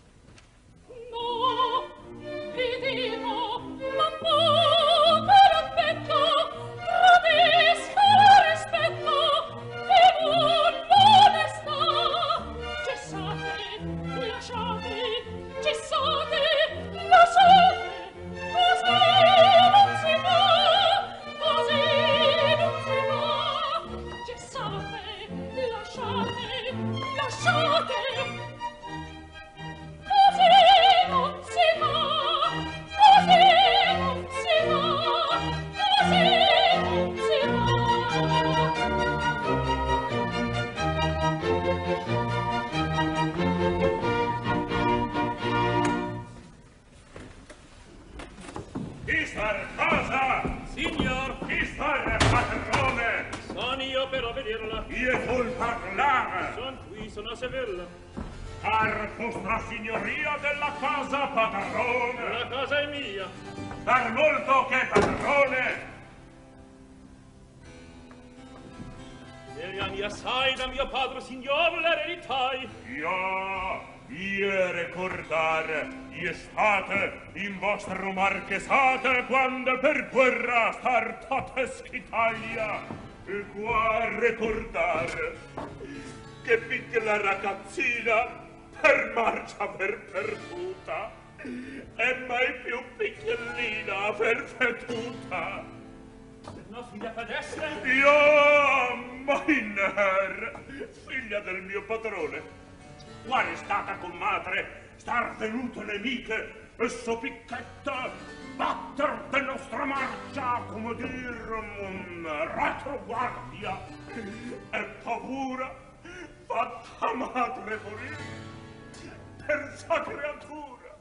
No, vi dico, non può per affetto, gradisco rispetto, che buon onestà. Cessate, lasciate, cessate, lasciate, così non si fa, così non si fa. Cessate, lasciate, lasciate, così non si fa, così non si fa, così non si Chi sta a casa? Signor, Chi sta a padrone? son io per obbederla. Io vuol parlare. Son qui, sono a Sevilla. Car vostra signoria della casa padrone. La casa è mia. Per molto che padrone. Negli anni assai da mio padre signor l'ereditai. Io ricordar, ie state in vostro marchesate quando per guerra startatesc Italia. E qua ricordar che piccola ragazzina per marcia per perduta e mai più piccolina per veduta. No, figlia pedestre? Mainer, figlia del mio padrone, qual è stata comadre star venute nemiche e so picchetta batter de nostra marcia, come dir, retroguardia e paura fatta madre morir per sa creatura.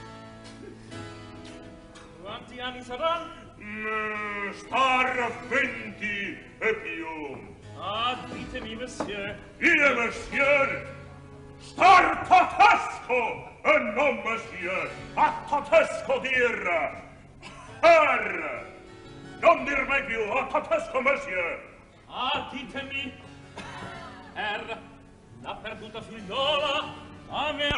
Quanti anni saranno? Star 20 e più. Ah, ditemi, monsieur. Io, monsieur, star totesco e non monsieur. A totesco dir. Herr, non dir mai più, a totesco monsieur. Ah, ditemi. La perduta figliola a me.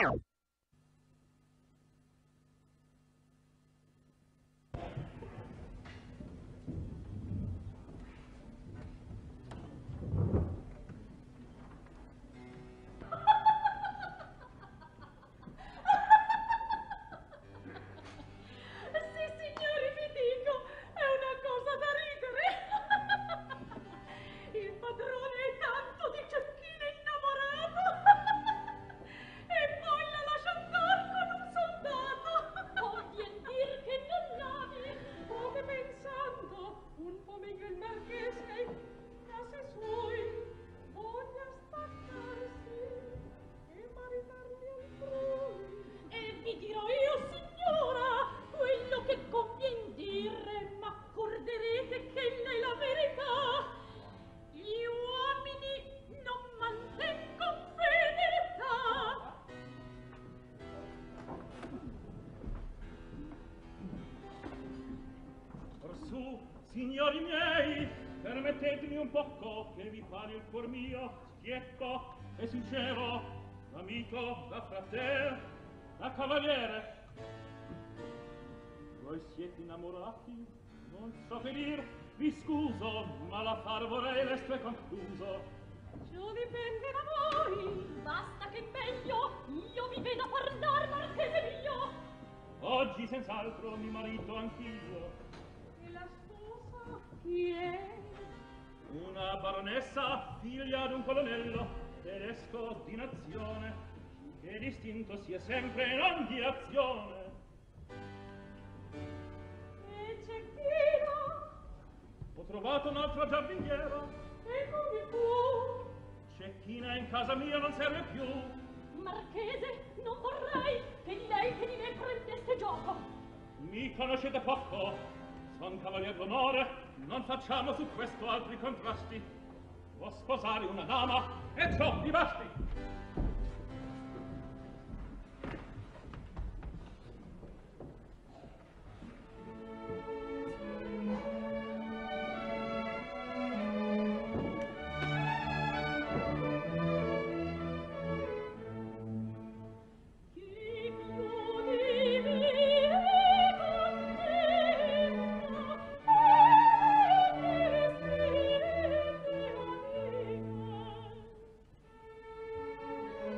Sì, signori, vi dico, è una cosa da ridere. Il padrone è tanto di cecchino innamorato. E poi la sapete che lei la verità gli uomini non mantengon fedeltà. Orsù, signori miei, permettetemi un poco che vi parli il cuor mio, schietto e sincero, amico, da frater, da cavaliere. Voi siete innamorati? Non so che dir, vi scuso, ma l'affare vorrei reste concluso. Ciò dipende da voi, basta che meglio io vi vedo parlare, marchese mio. Oggi senz'altro mi marito anch'io. E la sposa chi è? Una baronessa, figlia d'un colonnello, tedesco di nazione, che distinto sia sempre non di azione. E cecchino? Ho trovato un'altra giardiniera. E come fu? Cecchina in casa mia non serve più. Marchese, non vorrei che lei che di me prendesse gioco. Mi conoscete poco, son cavalier d'onore, non facciamo su questo altri contrasti. Può sposare una dama e ciò mi basti. Chi più di me contenta e mi stende amica.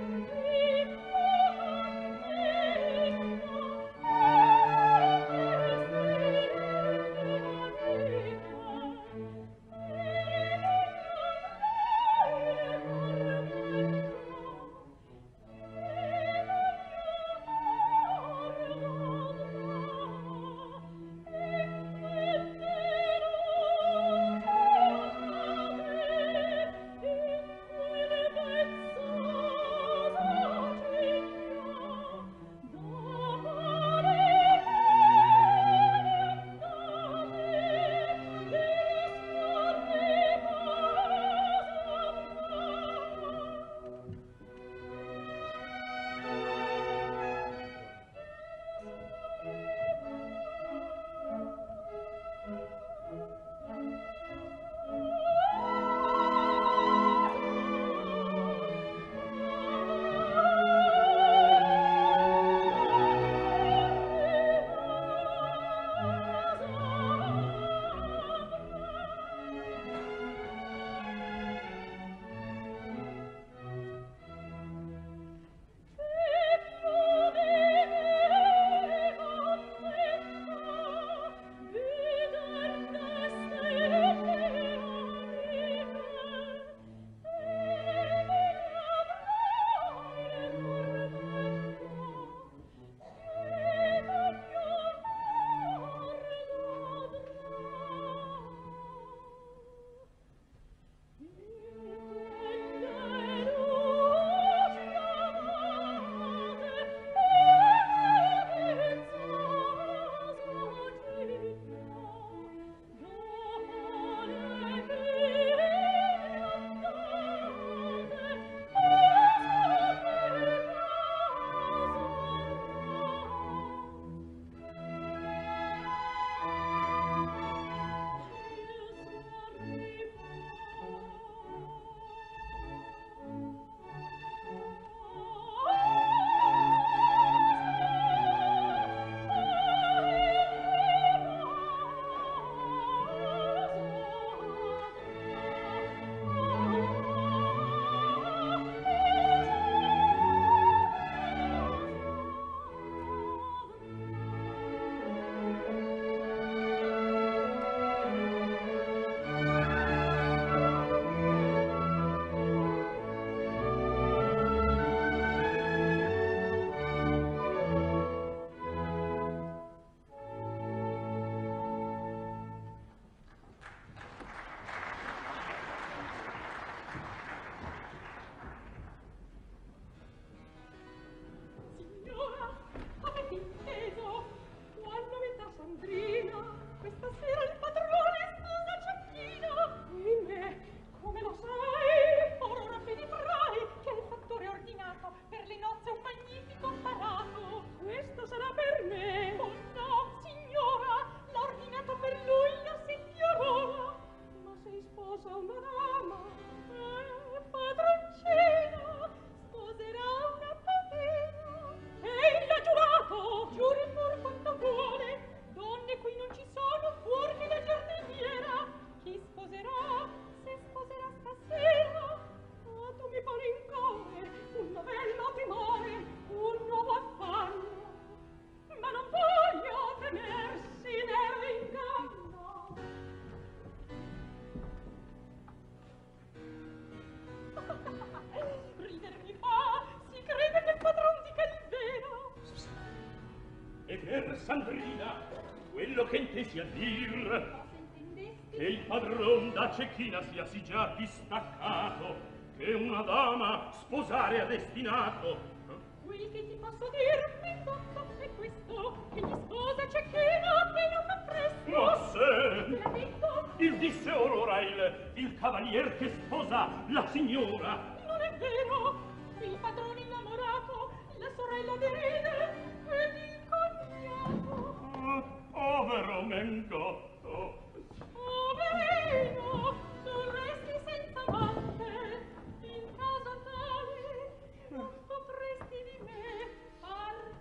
Alessandrina, quello che intesi a dir, che il padron da cecchina sia sì già distaccato, che una dama sposare ha destinato. Quel che ti posso dir, mi tocca è questo, che gli sposa cecchina e lo fa presto. Ma se... Te l'ha detto? Il disse orora il cavalier che sposa la signora. Non è vero, il padrone innamorato, la sorella deride ed il cognato. Povero Mengotto. Poverino, tu resti senza amante, in caso tale non potresti di me far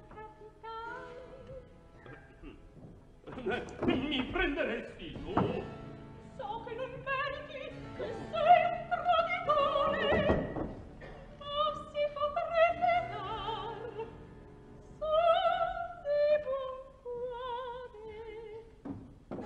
capitale. Mi prenderesti tu? So che non meriti, che sei un traditore, ma si potrebbe dar, son di buon cuore.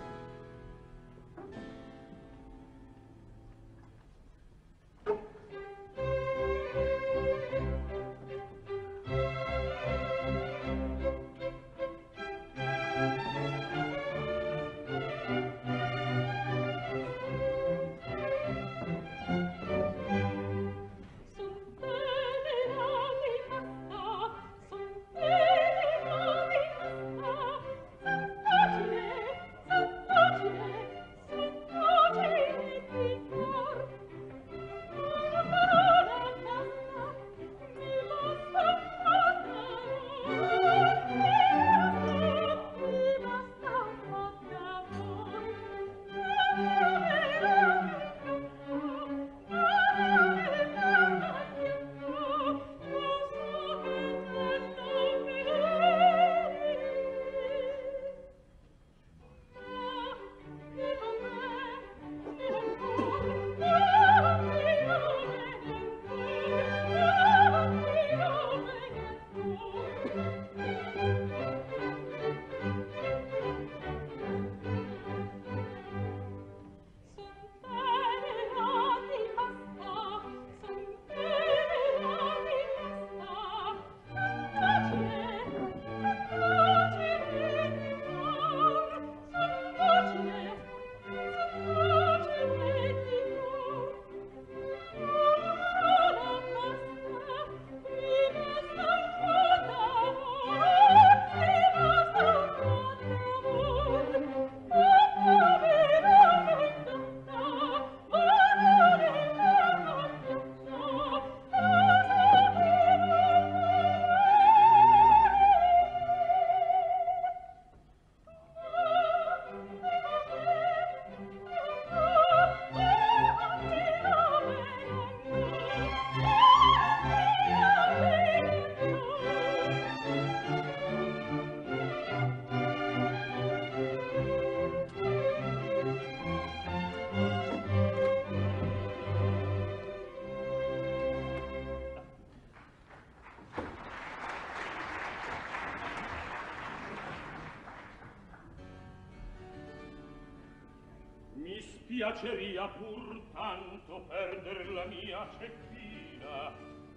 Piaceria pur tanto perder la mia cecchina,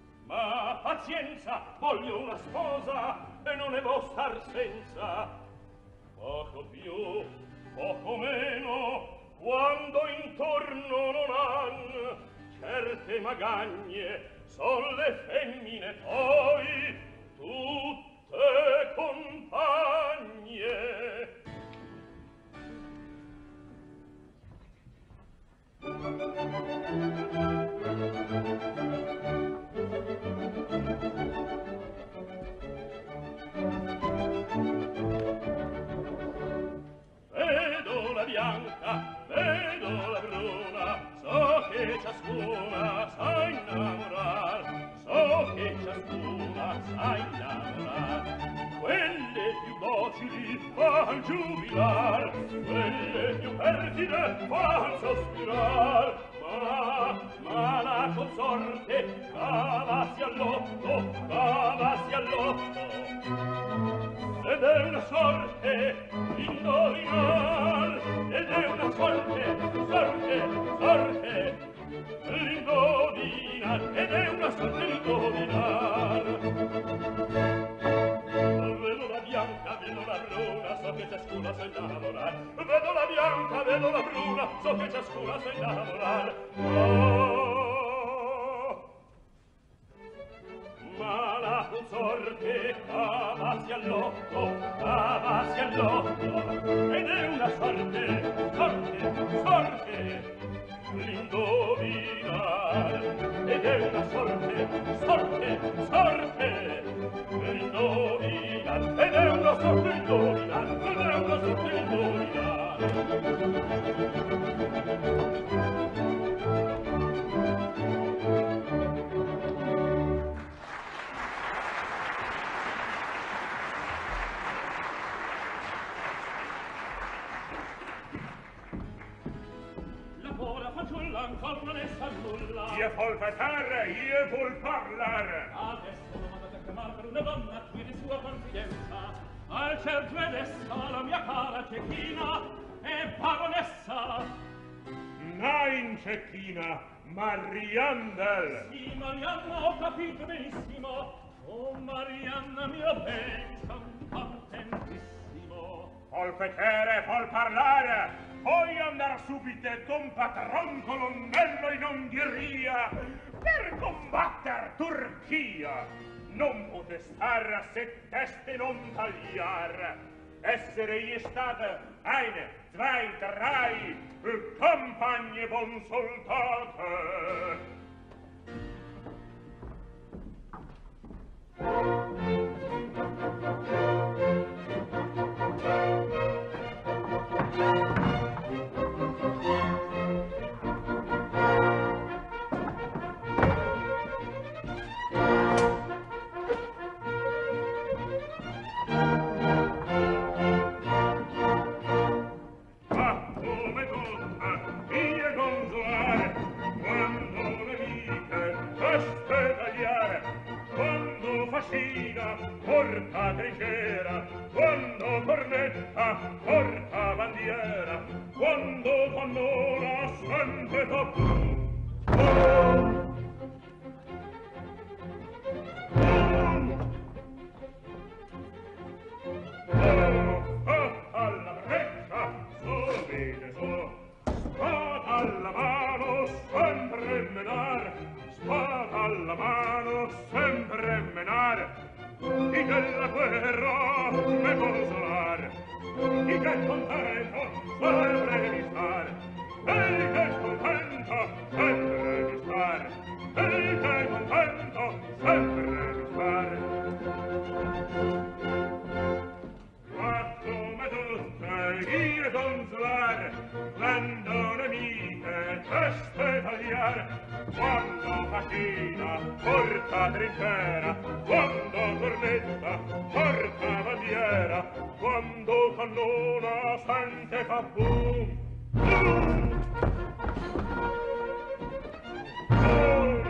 ma pazienza, voglio una sposa e non ne vo star senza. Poco più, poco meno, quando intorno non han certe magagne, son le femmine poi tutte compagne. Vedo la bianca, vedo la bruna, so che ciascuna sa innamorar, so che ciascuna sa innamorar. Quelle più docili fan giubilar, quelle più perfide fan sospirar, ma la consorte cavasi all'otto, cavasi all'otto. Ed è una sorte l'indovinar, ed è una sorte, sorte, l'indovinar, ed è una sorte l'indovinar. Vedo la bianca, vedo la bruna, so che ciascuna sa innamorar. Oh, ma la consorte cavasi all'otto, ed è una sorte, sorte, l'indovinar, ed è una sorte, l'indovinar, ed è una sorte, l'indovinar, ed è una sorte, l'indovinar. Ancor non è sa nulla. Io vuol vedere, io vuol parlare. Adesso lo mandate a chiamare per una donna qui di sua confidenza. Al certo ed essa la mia cara cecchina è baronessa. Nein, cecchina, Mariandel. Sì, Marianna, ho capito benissimo. Oh, Marianna, mio ben, son contentissimo. Vuol vedere, vuol parlare. Poi andar subite con patron colonnello in Ungheria per combatter Turchia. Non pote star a se teste non tagliar. Essere gli state eine, zwei, drei campagne bon soldate. Porta trecera, quando cornetta, porta bandiera, quando cannona sempre tabù. Alla breccia, so vede so, spada alla mano, sempre menar, spada alla mano, sempre menar. I della guerra me consolar, i che contento sempre mi star, e che contento sempre mi star, e che contento sempre mi star. Quattro me tutte io consolar, quando nemiche teste tagliar, quando fatina porta trincera, quando cornetta porta bandiera, quando cannona sente fa boom, boom, boom.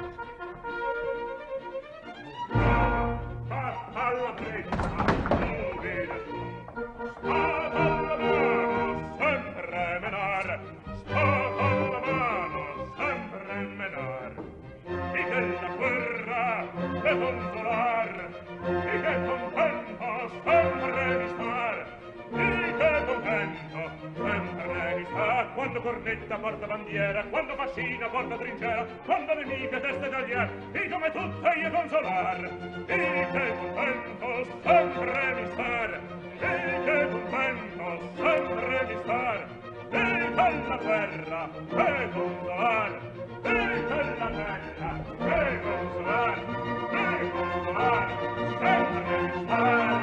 Fatta alla breccia, tu vede tu, spada alla mano, sempre menar, spada alla mano, sempre menar. I della guerra e consolar, i che contento sempre mi star, i che contento sempre mi star. Quando cornetta porta bandiera, quando fascina porta trincera, quando nemiche teste tagliar, i come tutte io consolar, i che contento sempre mi star, i che contento sempre mi star, i della guerra e consolar, e della terra e consolar, sempre mi star.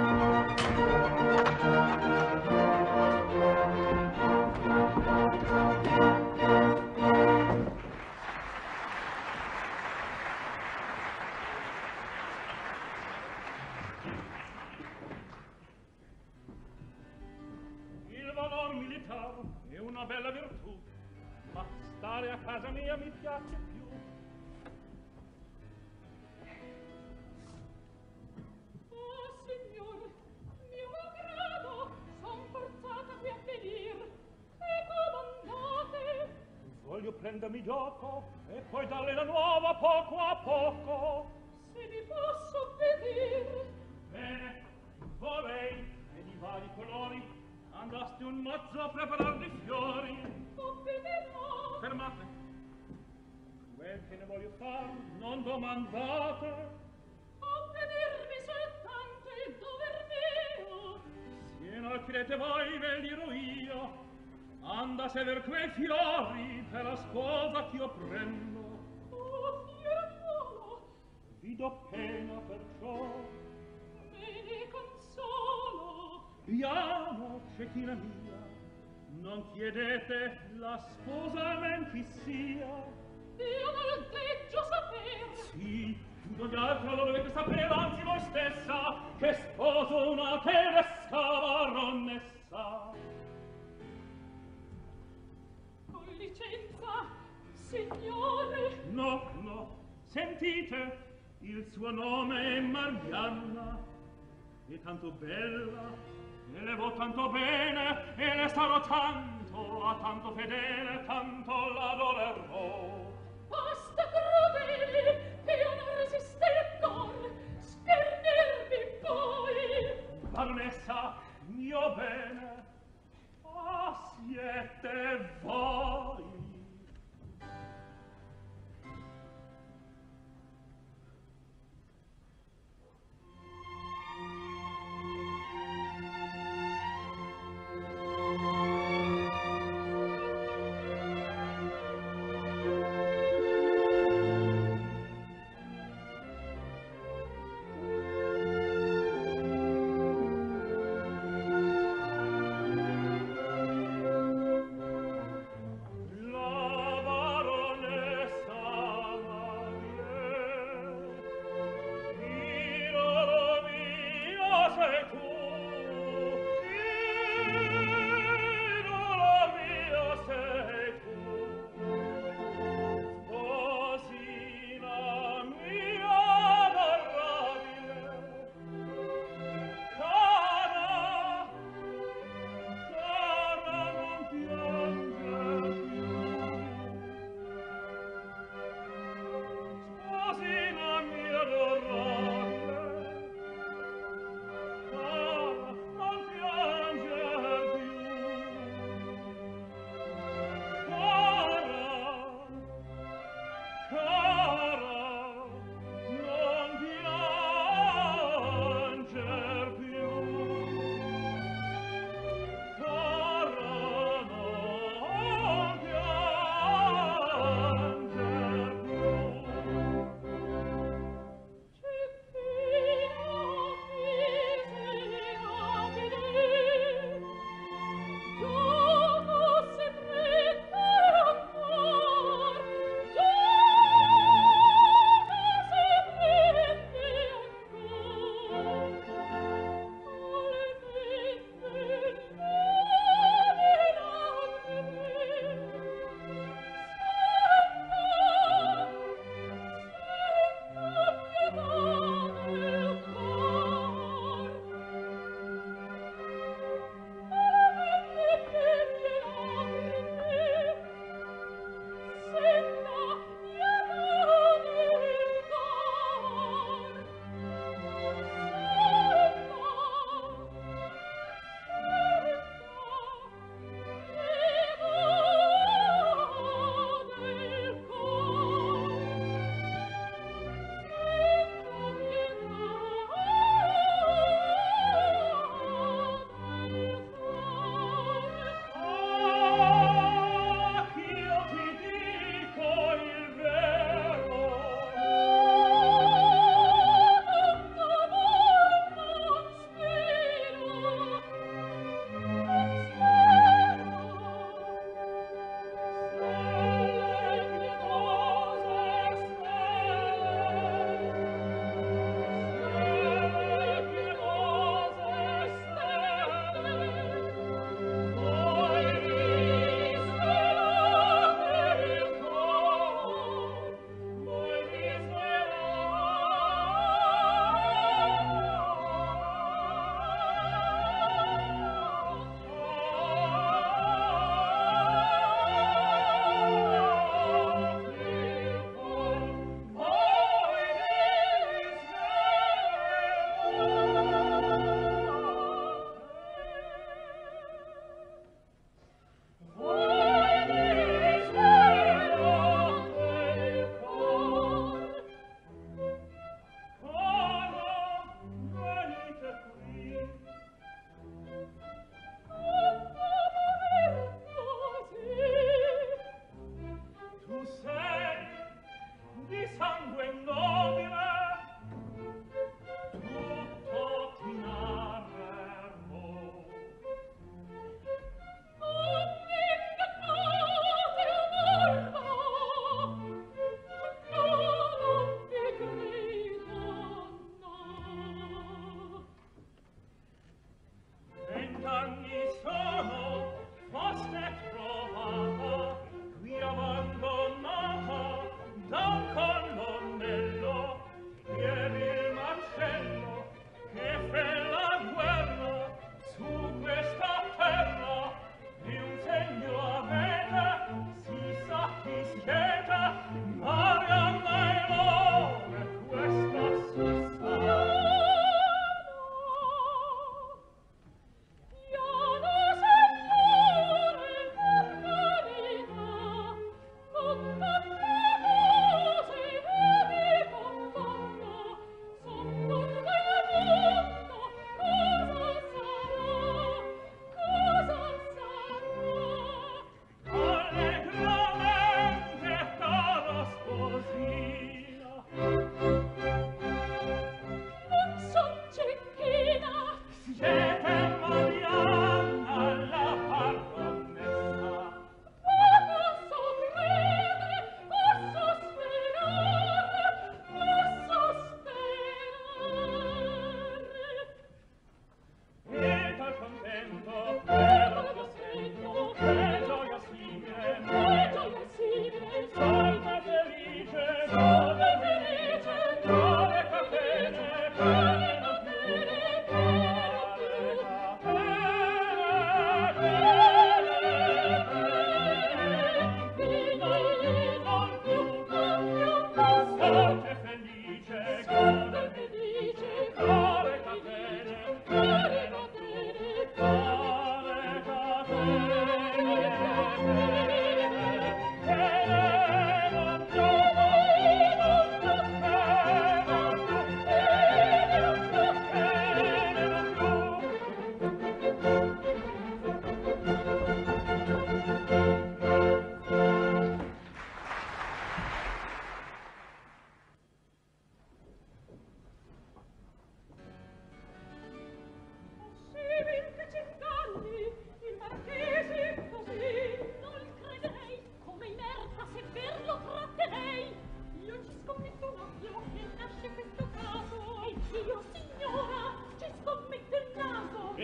Il valor militare è una bella virtù, ma stare a casa mia mi piace più. Oh, signor, mio malgrado, son forzata qui a venir. E comandate. Voglio prendermi gioco e poi darle la nuova poco a poco. Se vi posso obbedire. Bene, vorrei, e di vari colori, andaste un mazzo a preparar di fiori. domandate? A vedermi soltanto il dover mio. Se non credete voi, ve li dirò io. Andase per quei fiori, per la sposa ch'io prendo. Oh, figliolo, Vi do pena perciò. me ne consolo. Piano, cecchina mia, non chiedete la sposa men chi sia. Io non deggio saper. Sì, dove altro lo dovete sapere, anzi voi stessa, che sposo una tedesca baronessa. Con licenza, signore. No, no, sentite, il suo nome è Marianna, è tanto bella, e le vo tanto bene, e le sarò tanto, a tanto fedele, tanto l'adorerò. Basta crudele, io non resisterò. Schernervi poi. Baronessa, mio bene, ah, siete voi.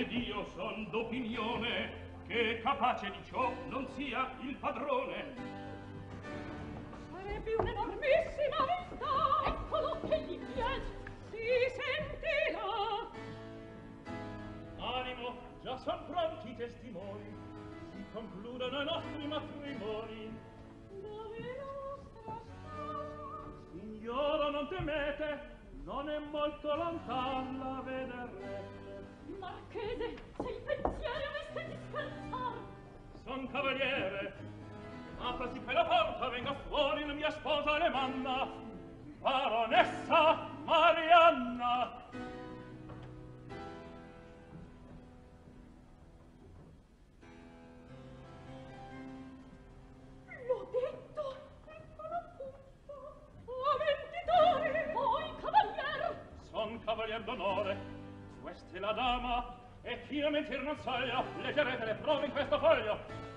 ed io son d'opinione che capace di ciò non sia il padrone. Sarebbe un'enormissima vita, eccolo che gli piace, si sentirà. Animo, già son pronti i testimoni, si concludono i nostri matrimoni. Dove nostra sposa? Signora, non temete, non è molto lontan la vederete. Marchese, se il pensiero avesse di scherzar. Son cavaliere, aprasi per la porta, venga fuori la mia sposa Alemanna, baronessa Marianna. L'ho detto, eccolo appunto. Oh, mentitore, voi cavalier. Son cavalier d'onore, questa è la dama, e chi a mentir non soglia, leggerete le prove in questo foglio.